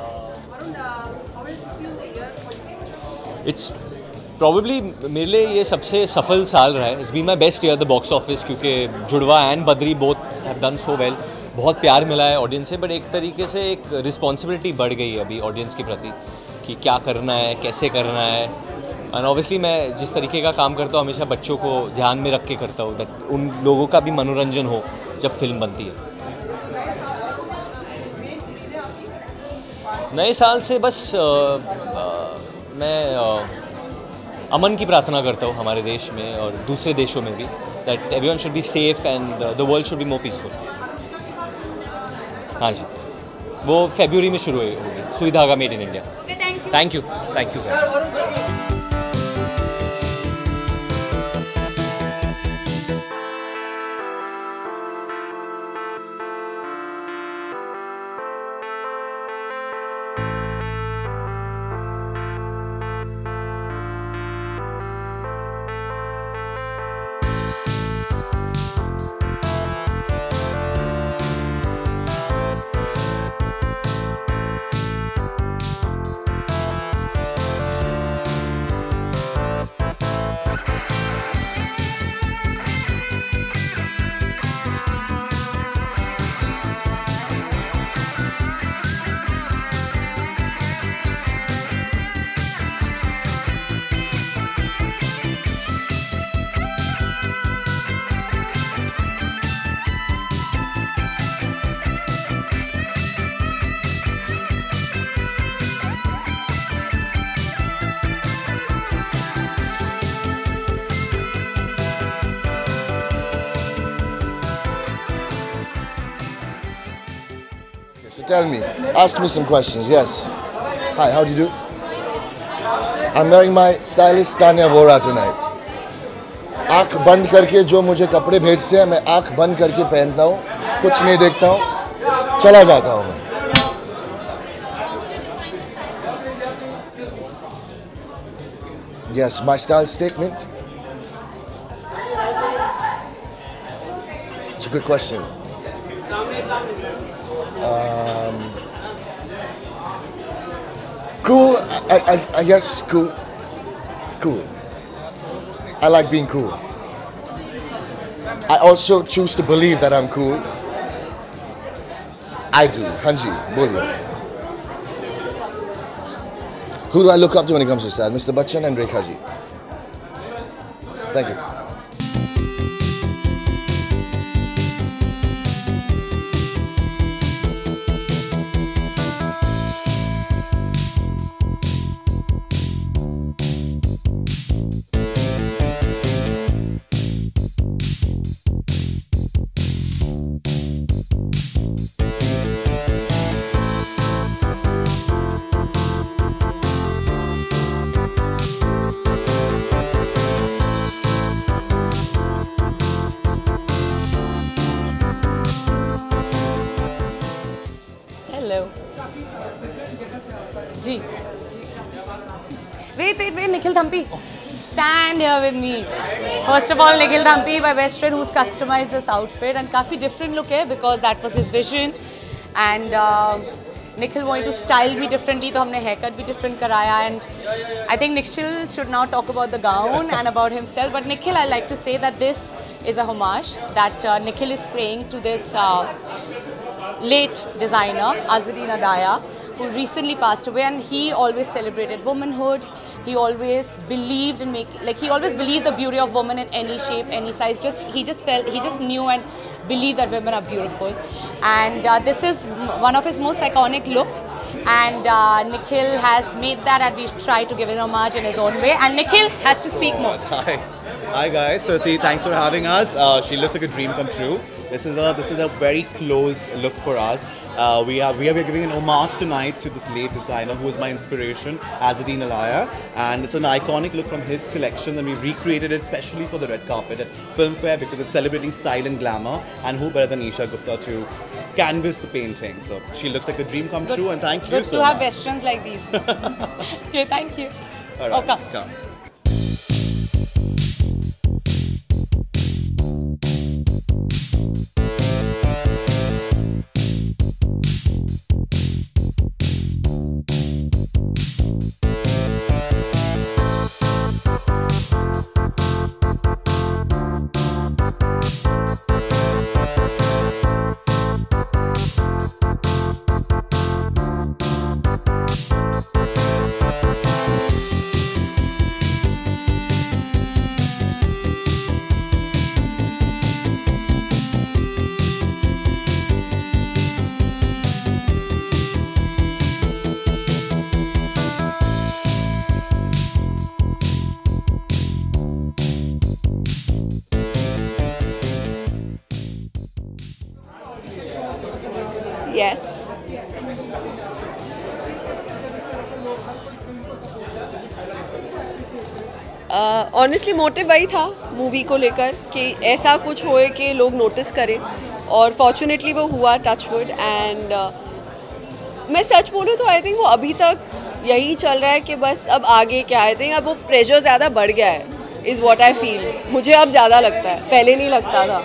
It's प्रॉबेबली मेरे लिए ये सबसे सफल साल रहा है। It's be my best year the box office, क्योंकि Judwaa and Badri both have done so well. बहुत प्यार मिला है ऑडियंस से, बट एक तरीके से एक रिस्पॉन्सिबिलिटी बढ़ गई है अभी ऑडियंस के प्रति कि क्या करना है, कैसे करना है। एंड ऑब्वियसली मैं जिस तरीके का काम करता हूँ हमेशा बच्चों को ध्यान में रख के करता हूँ, दैट उन लोगों का भी मनोरंजन हो जब फिल्म बनती है। नए साल से बस आ, आ, मैं आ, अमन की प्रार्थना करता हूँ हमारे देश में और दूसरे देशों में भी, that everyone should be safe and the world should be more peaceful. हाँ जी। वो फरवरी में शुरू होगी। Sui Dhaga made in India. Thank you thank you. So tell me, ask me some questions. Yes. Hi, how do you do? I'm wearing my stylist Tanya Vora tonight. आँख बंद करके जो मुझे कपड़े भेजते हैं मैं आँख बंद करके पहनता हूँ, कुछ नहीं देखता हूँ, चला जाता हूँ मैं। Yes, my style statement. It's a good question. Um, cool, I, I, I guess cool. Cool. I like being cool. I also choose to believe that I'm cool. I do. Hanji, boliye. Who do I look up to when it comes to style? Mister Bachchan and Rekha ji. Thank you. Hello. G. Wait, wait, wait, Nikhil Thampi. Stand here with me. First of all, Nikhil Thampi, my best friend, who's customized this outfit, and काफी different look है because that was his vision. And uh, Nikhil wanted to style me differently, तो हमने haircut भी different कराया. And I think Nikhil should now talk about the gown and about himself. But Nikhil, I like to say that this is a homage that uh, Nikhil is paying to this uh, late designer, Azadeen Adaya, who recently passed away, and he always celebrated womanhood. He always believed in making, like he always believed the beauty of women in any shape, any size. Just he just felt, he just knew and believed that women are beautiful. And uh, this is one of his most iconic look. And uh, Nikhil has made that, and we try to give it homage in his own way. And Nikhil has to speak more. Hi, hi guys. Firstly, thanks for having us. Uh, she looks like a dream come true. This is a this is a very close look for us. Uh, we are we are giving an homage tonight to this late designer who is my inspiration, Azadeen Adaya, and it's an iconic look from his collection, and we recreated it specially for the red carpet at Filmfare because it's celebrating style and glamour. And who better than Isha Gupta to canvas the painting? So she looks like a dream come Good, true, and thank you good so to have much. best friends like these. Okay, thank you. All right, Oh, come. come. Honestly motive वही था movie को लेकर कि ऐसा कुछ होए कि लोग नोटिस करें, और फॉर्चुनेटली वो हुआ, टच वुड। एंड मैं सच बोलूँ तो आई थिंक वो अभी तक यही चल रहा है कि बस अब आगे क्या, आई थिंक अब वो प्रेशर ज़्यादा बढ़ गया है, इज़ वॉट आई फील। मुझे अब ज़्यादा लगता है, पहले नहीं लगता था।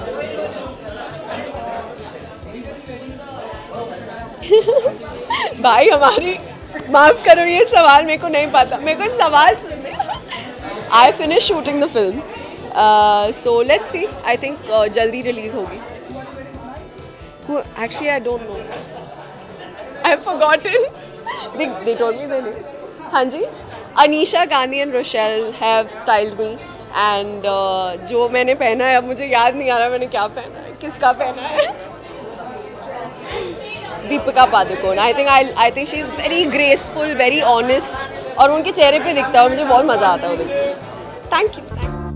भाई हमारी, माफ़ करो ये सवाल मेरे को नहीं पता, मेरे को सवाल सुनने। I finish shooting the film, so let's see, I think जल्दी रिलीज होगी। Actually I don't know, I have forgotten, they, they told me their name. हाँ जी, Anisha Gandhi and Rochelle have styled me, and जो मैंने पहना है अब मुझे याद नहीं आ रहा मैंने क्या पहना है, किसका पहना है। Deepika Padukone. I think I I think she is very graceful, very honest, और उनके चेहरे पे दिखता है और मुझे बहुत मज़ा आता है वो देख के। Thank you.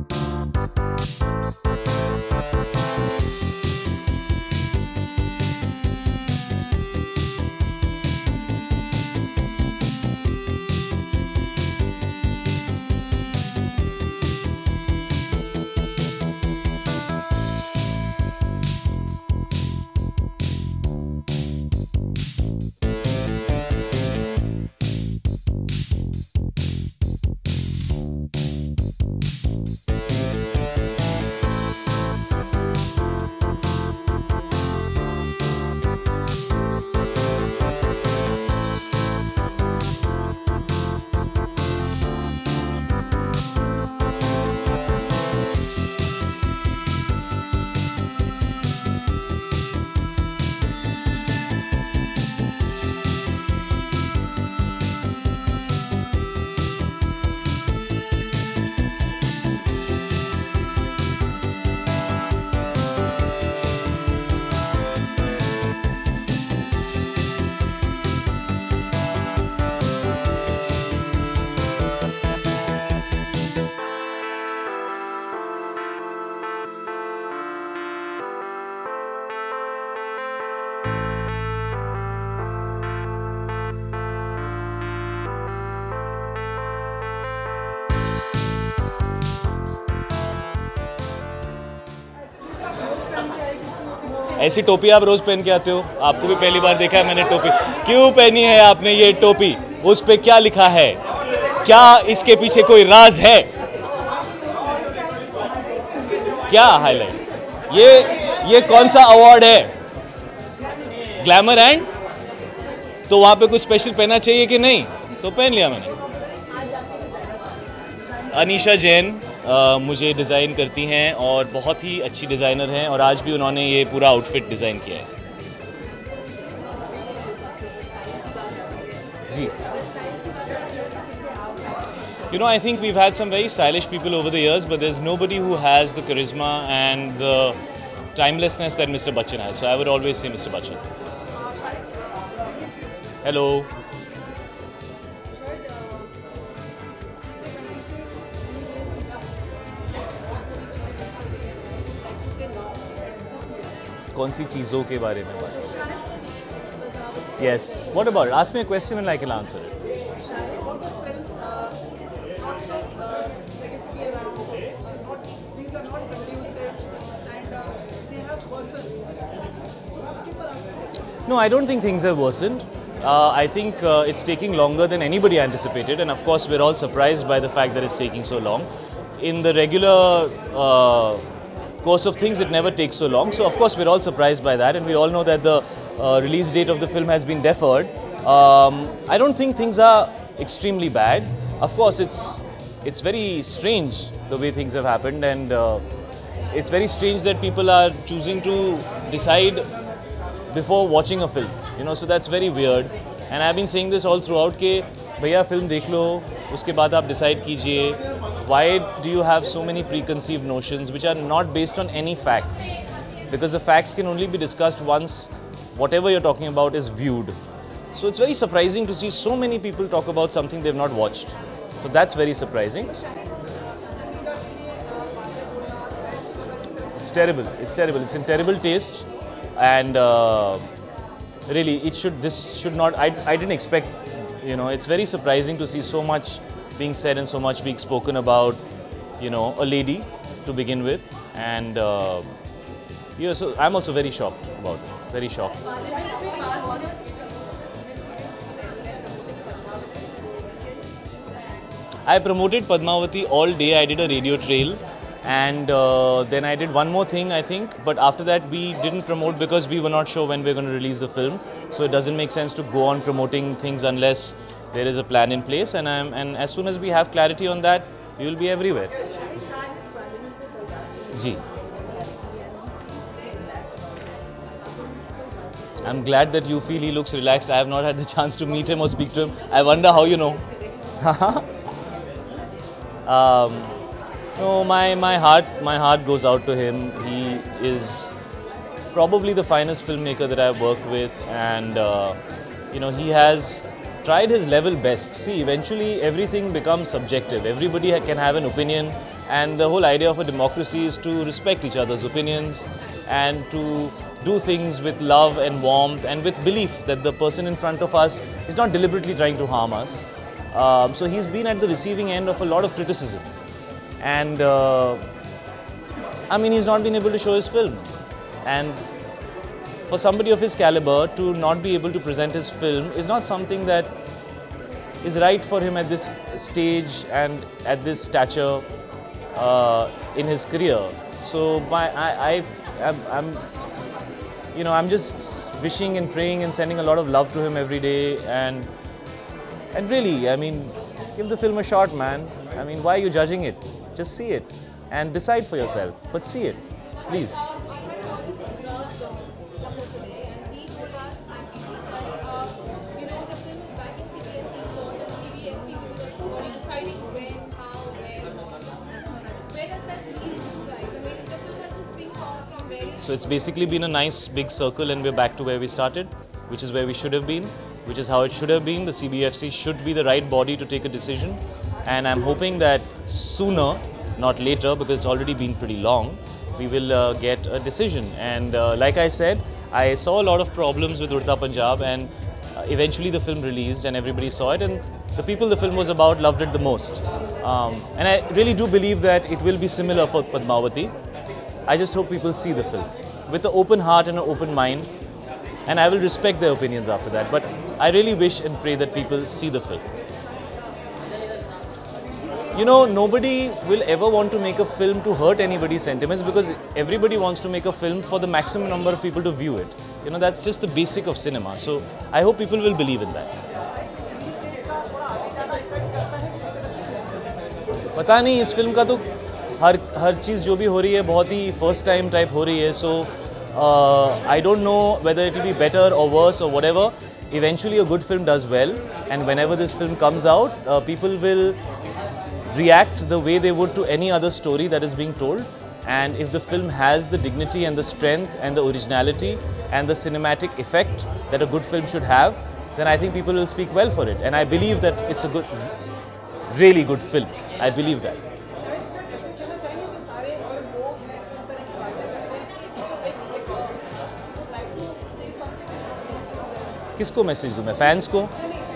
ऐसी टोपी आप रोज पहन के आते हो, आपको भी पहली बार देखा है मैंने टोपी। क्यों पहनी है आपने ये टोपी? उस पे क्या लिखा है? क्या इसके पीछे कोई राज है? क्या हाईलाइट? ये ये कौन सा अवार्ड है? Glamour and? तो वहां पे कुछ स्पेशल पहना चाहिए कि नहीं? तो पहन लिया मैंने। अनीशा जैन Uh, मुझे डिज़ाइन करती हैं और बहुत ही अच्छी डिज़ाइनर हैं, और आज भी उन्होंने ये पूरा आउटफिट डिज़ाइन किया है। जी, you know, I think we've had some very stylish people over the years, but there is nobody who has the charisma and the timelessness that mister Bachchan has, so I would always say mister Bachchan. Hello, कौन सी चीज़ों के बारे में बात? Yes, what about? Ask me a question and I can answer it. No, I don't think things have worsened. Uh, I think uh, it's taking longer than anybody anticipated, and of course we're all surprised by the fact that it's taking so long. In the regular uh, course of things, it never takes so long. So of course we're all surprised by that, and we all know that the uh, release date of the film has been deferred. Um, I don't think things are extremely bad. Of course, it's it's very strange the way things have happened, and uh, it's very strange that people are choosing to decide before watching a film, you know, so that's very weird. And I've been saying this all throughout कि भैया film देख लो, उसके बाद आप decide कीजिए. Why do you have so many preconceived notions which are not based on any facts? Because the facts can only be discussed once whatever you're talking about is viewed. So it's very surprising to see so many people talk about something they've not watched. So that's very surprising. It's terrible. It's terrible. It's in terrible taste. And uh, really, it should. This should not. I, I didn't expect. You know, it's very surprising to see so much being said and so much being spoken about, you know, a lady to begin with. And uh, yeah, so I'm also very shocked about it. Very shocked. I promoted Padmavati all day. I did a radio trail. And uh, then I did one more thing, I think, but after that we didn't promote because we were not sure when we were going to release the film. So it doesn't make sense to go on promoting things unless there is a plan in place. And, I'm, and as soon as we have clarity on that, we will be everywhere. Ji. I'm glad that you feel he looks relaxed. I have not had the chance to meet him or speak to him. I wonder how you know. um, No, my, my heart my heart goes out to him. He is probably the finest filmmaker that I've worked with, and uh, you know, he has tried his level best. See, eventually everything becomes subjective. Everybody ha can have an opinion, and the whole idea of a democracy is to respect each other's opinions and to do things with love and warmth and with belief that the person in front of us is not deliberately trying to harm us. Um, so he's been at the receiving end of a lot of criticism. And uh, I mean, he's not been able to show his film. And for somebody of his caliber to not be able to present his film is not something that is right for him at this stage and at this stature uh, in his career. So my, I, I, I'm, I'm, you know, I'm just wishing and praying and sending a lot of love to him every day. And, and really, I mean, give the film a shot, man. I mean, why are you judging it? Just see it and decide for yourself, but see it, please. So it's basically been a nice big circle and we're back to where we started, which is where we should have been, which is how it should have been. The C B F C should be the right body to take a decision. And I'm hoping that sooner, not later, because it's already been pretty long, we will uh, get a decision. And uh, like I said, I saw a lot of problems with Udta Punjab, and uh, eventually the film released and everybody saw it, and the people the film was about loved it the most. Um, and I really do believe that it will be similar for Padmavati. I just hope people see the film with an open heart and an open mind, and I will respect their opinions after that. But I really wish and pray that people see the film. You know, nobody will ever want to make a film to hurt anybody's sentiments, because everybody wants to make a film for the maximum number of people to view it. You know, that's just the basic of cinema. So I hope people will believe in that. पता नहीं इस film का तो हर हर चीज़ जो भी हो रही है बहुत ही फर्स्ट टाइम टाइप हो रही है. So uh, I don't know whether it will be better or worse or whatever. Eventually a good film does well, and whenever this film comes out, uh, people will react the way they would to any other story that is being told. And if the film has the dignity and the strength and the originality and the cinematic effect that a good film should have, then I think people will speak well for it. And I believe that it's a good, really good film. I believe that. किसको message दूँ मैं? Fans को?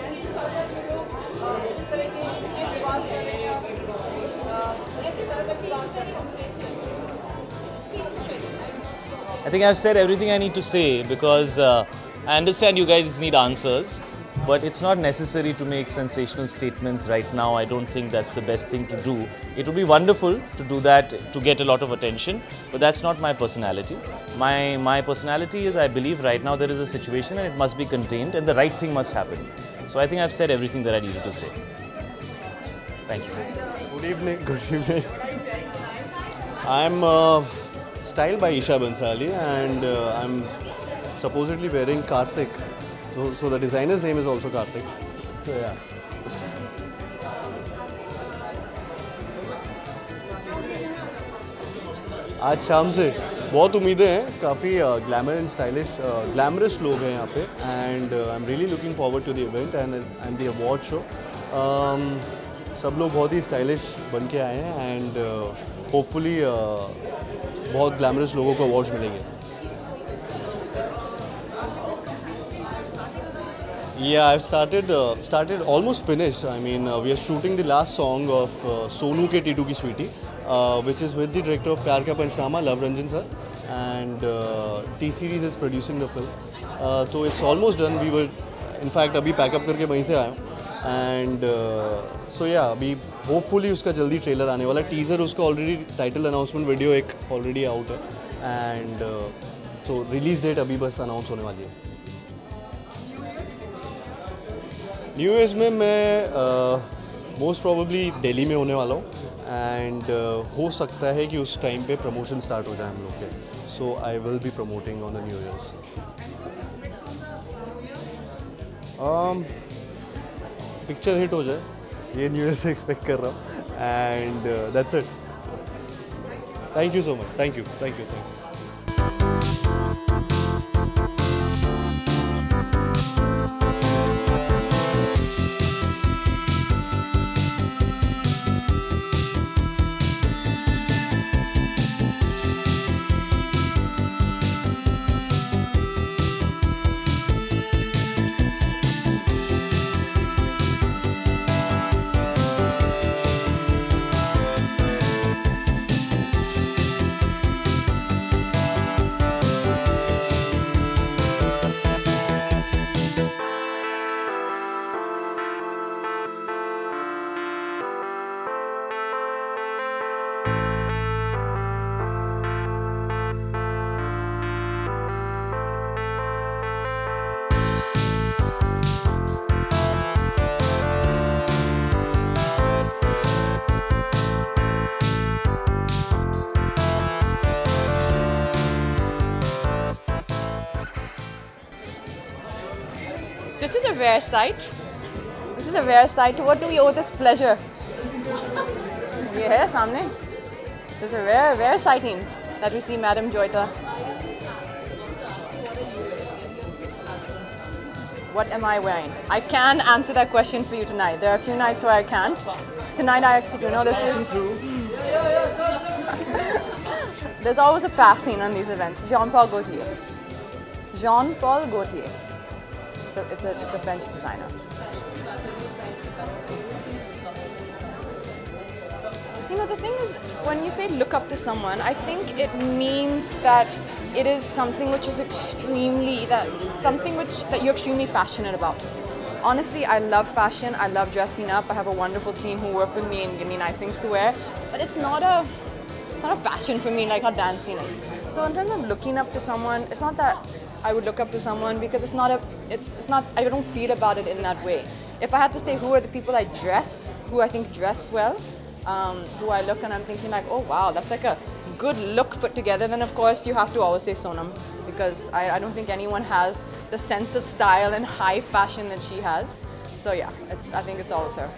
I think I've said everything I need to say, because uh, I understand you guys need answers, but it's not necessary to make sensational statements right now. I don't think that's the best thing to do. It would be wonderful to do that to get a lot of attention, but that's not my personality. My, my personality is, I believe right now there is a situation and it must be contained and the right thing must happen. So I think I've said everything that I needed to say. Thank you. Good evening. Good evening. I'm uh, styled by Isha Bansali, and uh, I'm supposedly wearing Karthik. So, so the designer's name is also Karthik. So yeah. आज शाम से बहुत उम्मीदें हैं, काफ़ी glamour and stylish glamorous लोग हैं यहाँ पे, and I am really looking forward to the event and and the award show. सब लोग बहुत ही स्टाइलिश बन के आए हैं, एंड होपफुली uh, uh, बहुत ग्लैमरस लोगों को अवार्ड्स मिलेंगे. Yeah, I've started uh, started almost finished. I mean, uh, we are shooting the last song of uh, Sonu ke Titu ki Sweetie, uh, which is with the director of Pyar Ka Panchnama, Love Ranjan sir, and uh, T-Series is producing the film. Uh, so it's almost done. We were, in fact, अभी pack up करके वहीं से आया हूँ. And uh, so yeah, अभी hopefully उसका जल्दी trailer आने वाला है. टीजर उसका ऑलरेडी टाइटल अनाउंसमेंट वीडियो एक ऑलरेडी आउट है. एंड so रिलीज डेट अभी बस अनाउंस होने वाली है. न्यू ईयर्स में मैं मोस्ट प्रोबेबली दिल्ली में होने वाला हूँ. एंड uh, हो सकता है कि उस टाइम पे प्रमोशन स्टार्ट हो जाए हम लोग के. So I will be promoting on the new years. Picture hit हो जाए ये न्यू ईयर से एक्सपेक्ट कर रहा हूँ. And that's it. Thank you so much. Thank you thank you thank you. This is a rare sight. This is a rare sight. To what do we owe this pleasure? ये है सामने. This is a rare, rare sighting that we see Madam Joyita. What am I wearing? I can answer that question for you tonight. There are a few nights where I can't. Tonight I actually do know this is. There's always a passing on these events. Jean-Paul Gaultier. Jean-Paul Gaultier. So it's a it's a French designer. You know, the thing is, when you say look up to someone, I think it means that it is something which is extremely that something which that you're extremely passionate about. Honestly, I love fashion. I love dressing up. I have a wonderful team who work with me and give me nice things to wear. But it's not a it's not a passion for me like how dancing is. So in terms of looking up to someone, it's not that I would look up to someone because it's not a, it's, it's not, I don't feel about it in that way. If I had to say who are the people I dress, who I think dress well, um, who I look and I'm thinking like, oh wow, that's like a good look put together, then of course you have to always say Sonam, because I, I don't think anyone has the sense of style and high fashion that she has. So yeah, it's, I think it's always her.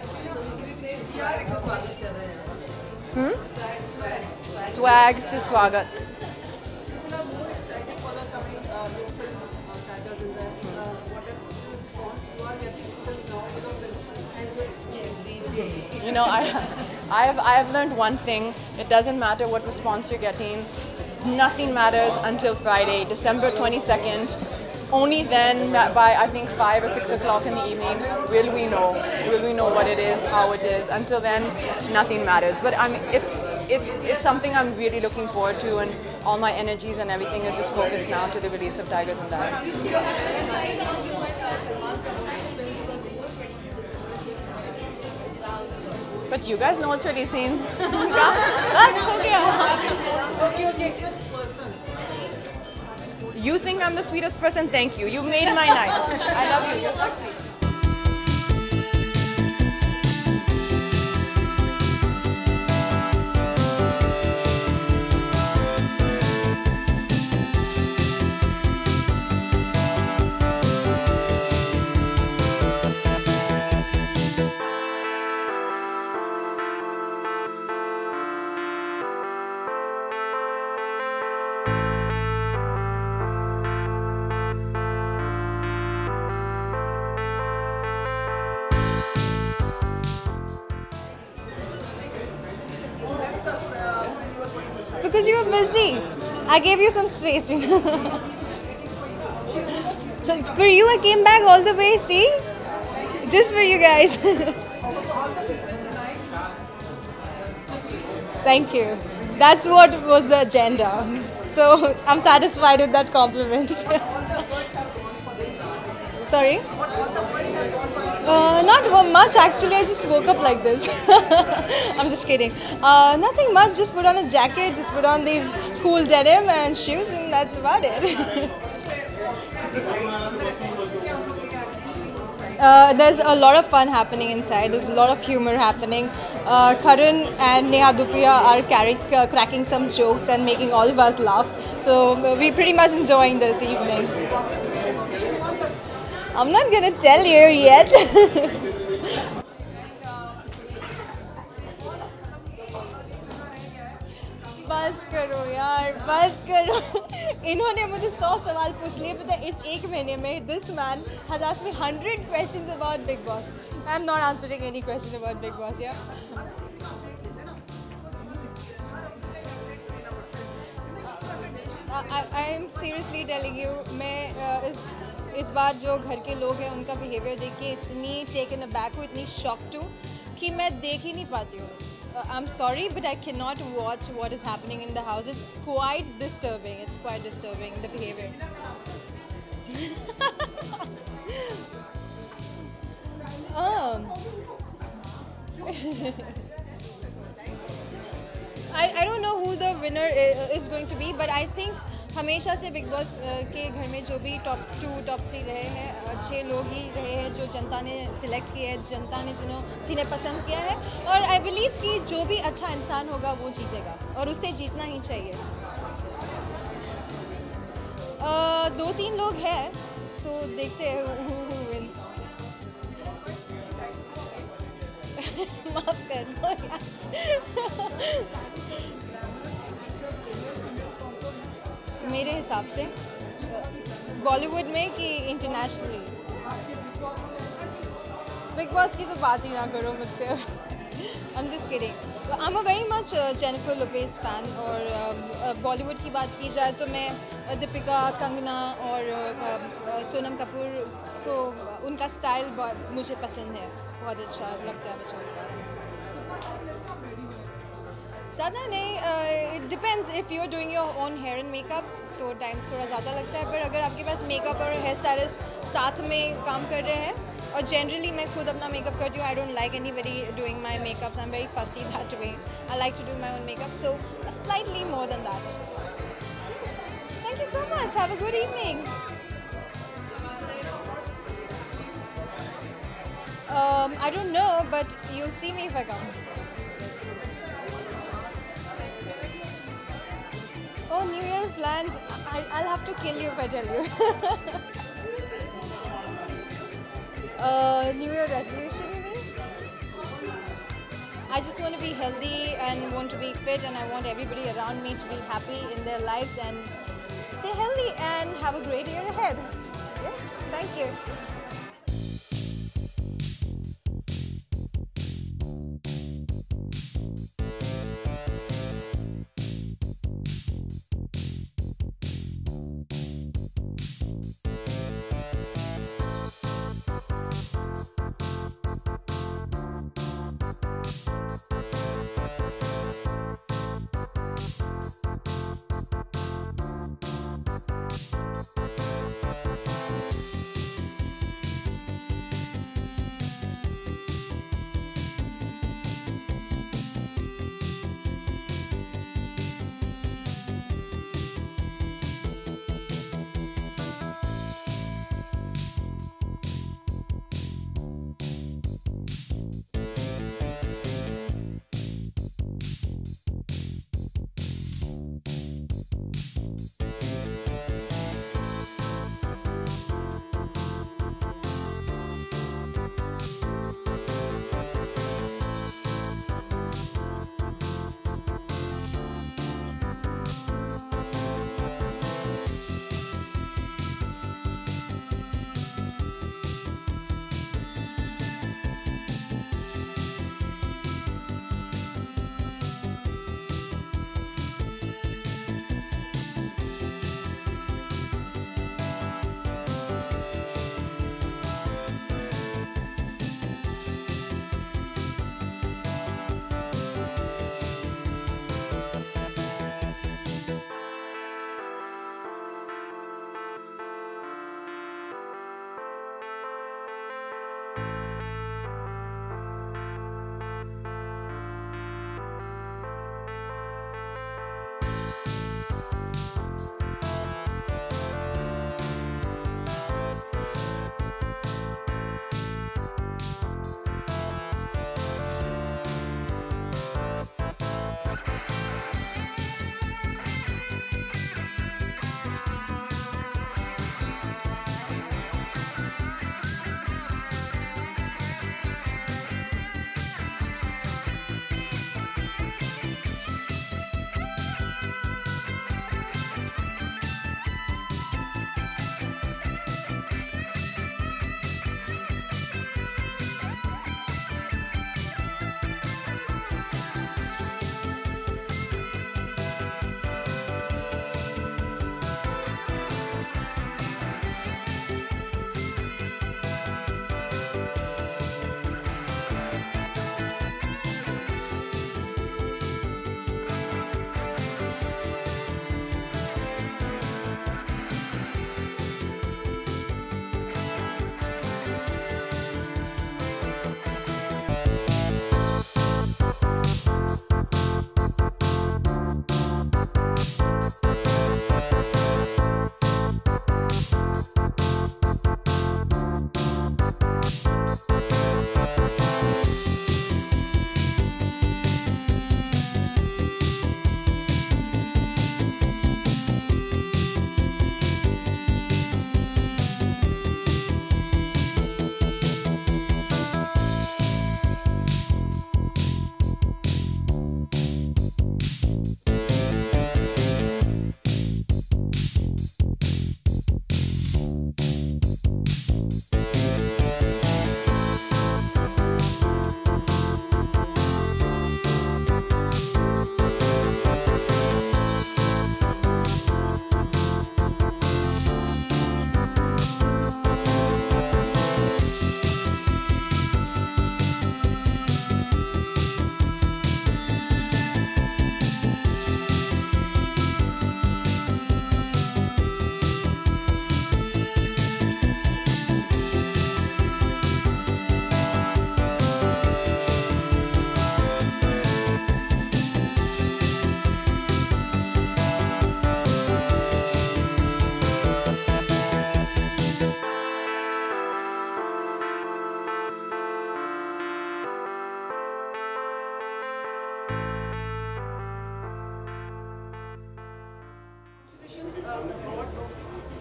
Hmm? Swag se swagat. You know, I, I have I have learned one thing. It doesn't matter what response you're getting. Nothing matters until Friday, December twenty-second. Only then, by I think five or six o'clock in the evening, will we know. Will we know what it is, how it is. Until then, nothing matters. But I mean, it's it's it's something I'm really looking forward to, and all my energies and everything is just focused now to the release of Tigers and That. But you guys know what's releasing. That's okay. Okay, okay. You think I'm the sweetest person? Thank you. You made my night. I love you. You're so sweet. Because you were busy. I gave you some space. So for you, I came back all the way. See, just for you guys. Thank you. That's what was the agenda. So I'm satisfied with that compliment. Sorry? Uh, not much actually, I just woke up like this. I'm just kidding. Uh, nothing much, just put on a jacket, just put on these cool denim and shoes, and that's about it. Uh, there's a lot of fun happening inside. There's a lot of humor happening. Uh, Karan and Neha Dupia are carrying, uh, cracking some jokes and making all of us laugh. So uh, we're pretty much enjoying this evening. I'm not gonna tell you yet. बस करो यार, बस करो. इन्होंने मुझे सौ सवाल पूछ लिए पता इस एक महीने में. This man has asked me hundred questions about Big Boss. I'm not answering any question about Big Boss. Yeah. I I am seriously telling you, मैं uh, इस इस बार जो घर के लोग हैं उनका बिहेवियर देख के इतनी टेकन अबैक हूँ, इतनी शॉक्ड हूँ कि मैं देख ही नहीं पाती हूँ. I'm sorry, but I cannot watch what is happening in the house. It's quite disturbing. It's quite disturbing, the behavior. um. I, I don't know who the winner is going to be, but I think हमेशा से big Boss के घर में जो भी top to top three रहे हैं, अच्छे लोग ही रहे हैं जो जनता ने सिलेक्ट किया है, जनता ने जिन्हों जिन्हें पसंद किया है. और आई बिलीव कि जो भी अच्छा इंसान होगा वो जीतेगा और उससे जीतना ही चाहिए. uh, दो तीन लोग हैं तो देखते हैं who, who wins. माफ कर दो यार. मेरे हिसाब से बॉलीवुड में कि इंटरनेशनली. बिग बॉस की तो बात ही ना करो मुझसे. I'm just kidding. I'm a very much Jennifer Lopez fan. और बॉलीवुड uh, की बात की जाए तो मैं दीपिका, कंगना और सोनम कपूर को उनका स्टाइल मुझे पसंद है, बहुत अच्छा लगता है मुझे उनका. ज़्यादा नहीं, it depends. If you are doing your own hair and makeup तो टाइम थोड़ा ज़्यादा लगता है, पर अगर आपके पास मेकअप और हेयर स्टाइलिस्ट साथ में काम कर रहे हैं, और जनरली मैं खुद अपना मेकअप करती हूँ. I don't like anybody doing my makeup. I am very fussy that way. I like to do my own makeup, so slightly more than that. Thank you so much. Have a good evening. I don't know, but you will see me if I come. Oh, New Year plans. I, I'll have to kill you if I tell you. uh, New Year resolution, you mean? I just want to be healthy and want to be fit, and I want everybody around me to be happy in their lives and stay healthy and have a great year ahead. Yes, thank you.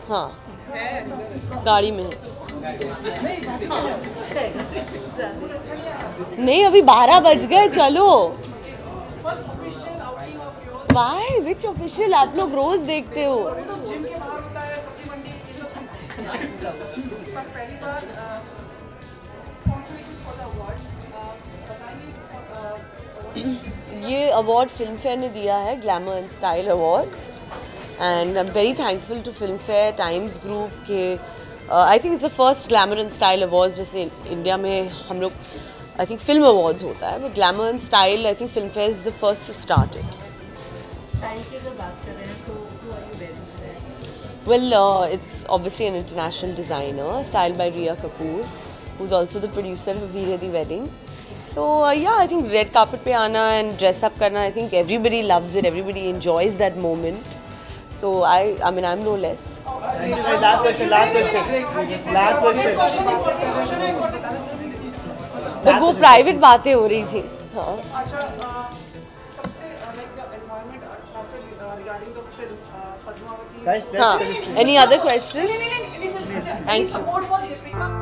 हाँ गाड़ी में है। नहीं अभी बारह बज गए, चलो। वाई विच ऑफिशियल आप लोग रोज देखते हो? ये अवार्ड फिल्म फेयर ने दिया है, glamour and style awards, and I am very thankful to Filmfare, Times Group के। I think it's the first glamour and style awards, जैसे इंडिया में हम लोग आई थिंक फिल्म अवार्ड्स होता है, but glamour and style I think Filmfare is the first to start it. Style की अगर बात कर रहे हैं तो who are you wearing today? Well, uh, it's obviously an international designer, styled by Riya Kapoor, who's also the producer of Veere the Wedding. So uh, yeah, I think red carpet pe aana and dress up karna, I think everybody loves it, everybody enjoys that moment. So I, I mean, I'm no less. Last question, last question, last question. But वो private बातें हो रही थी, हाँ. हाँ. Any other questions? Thank you.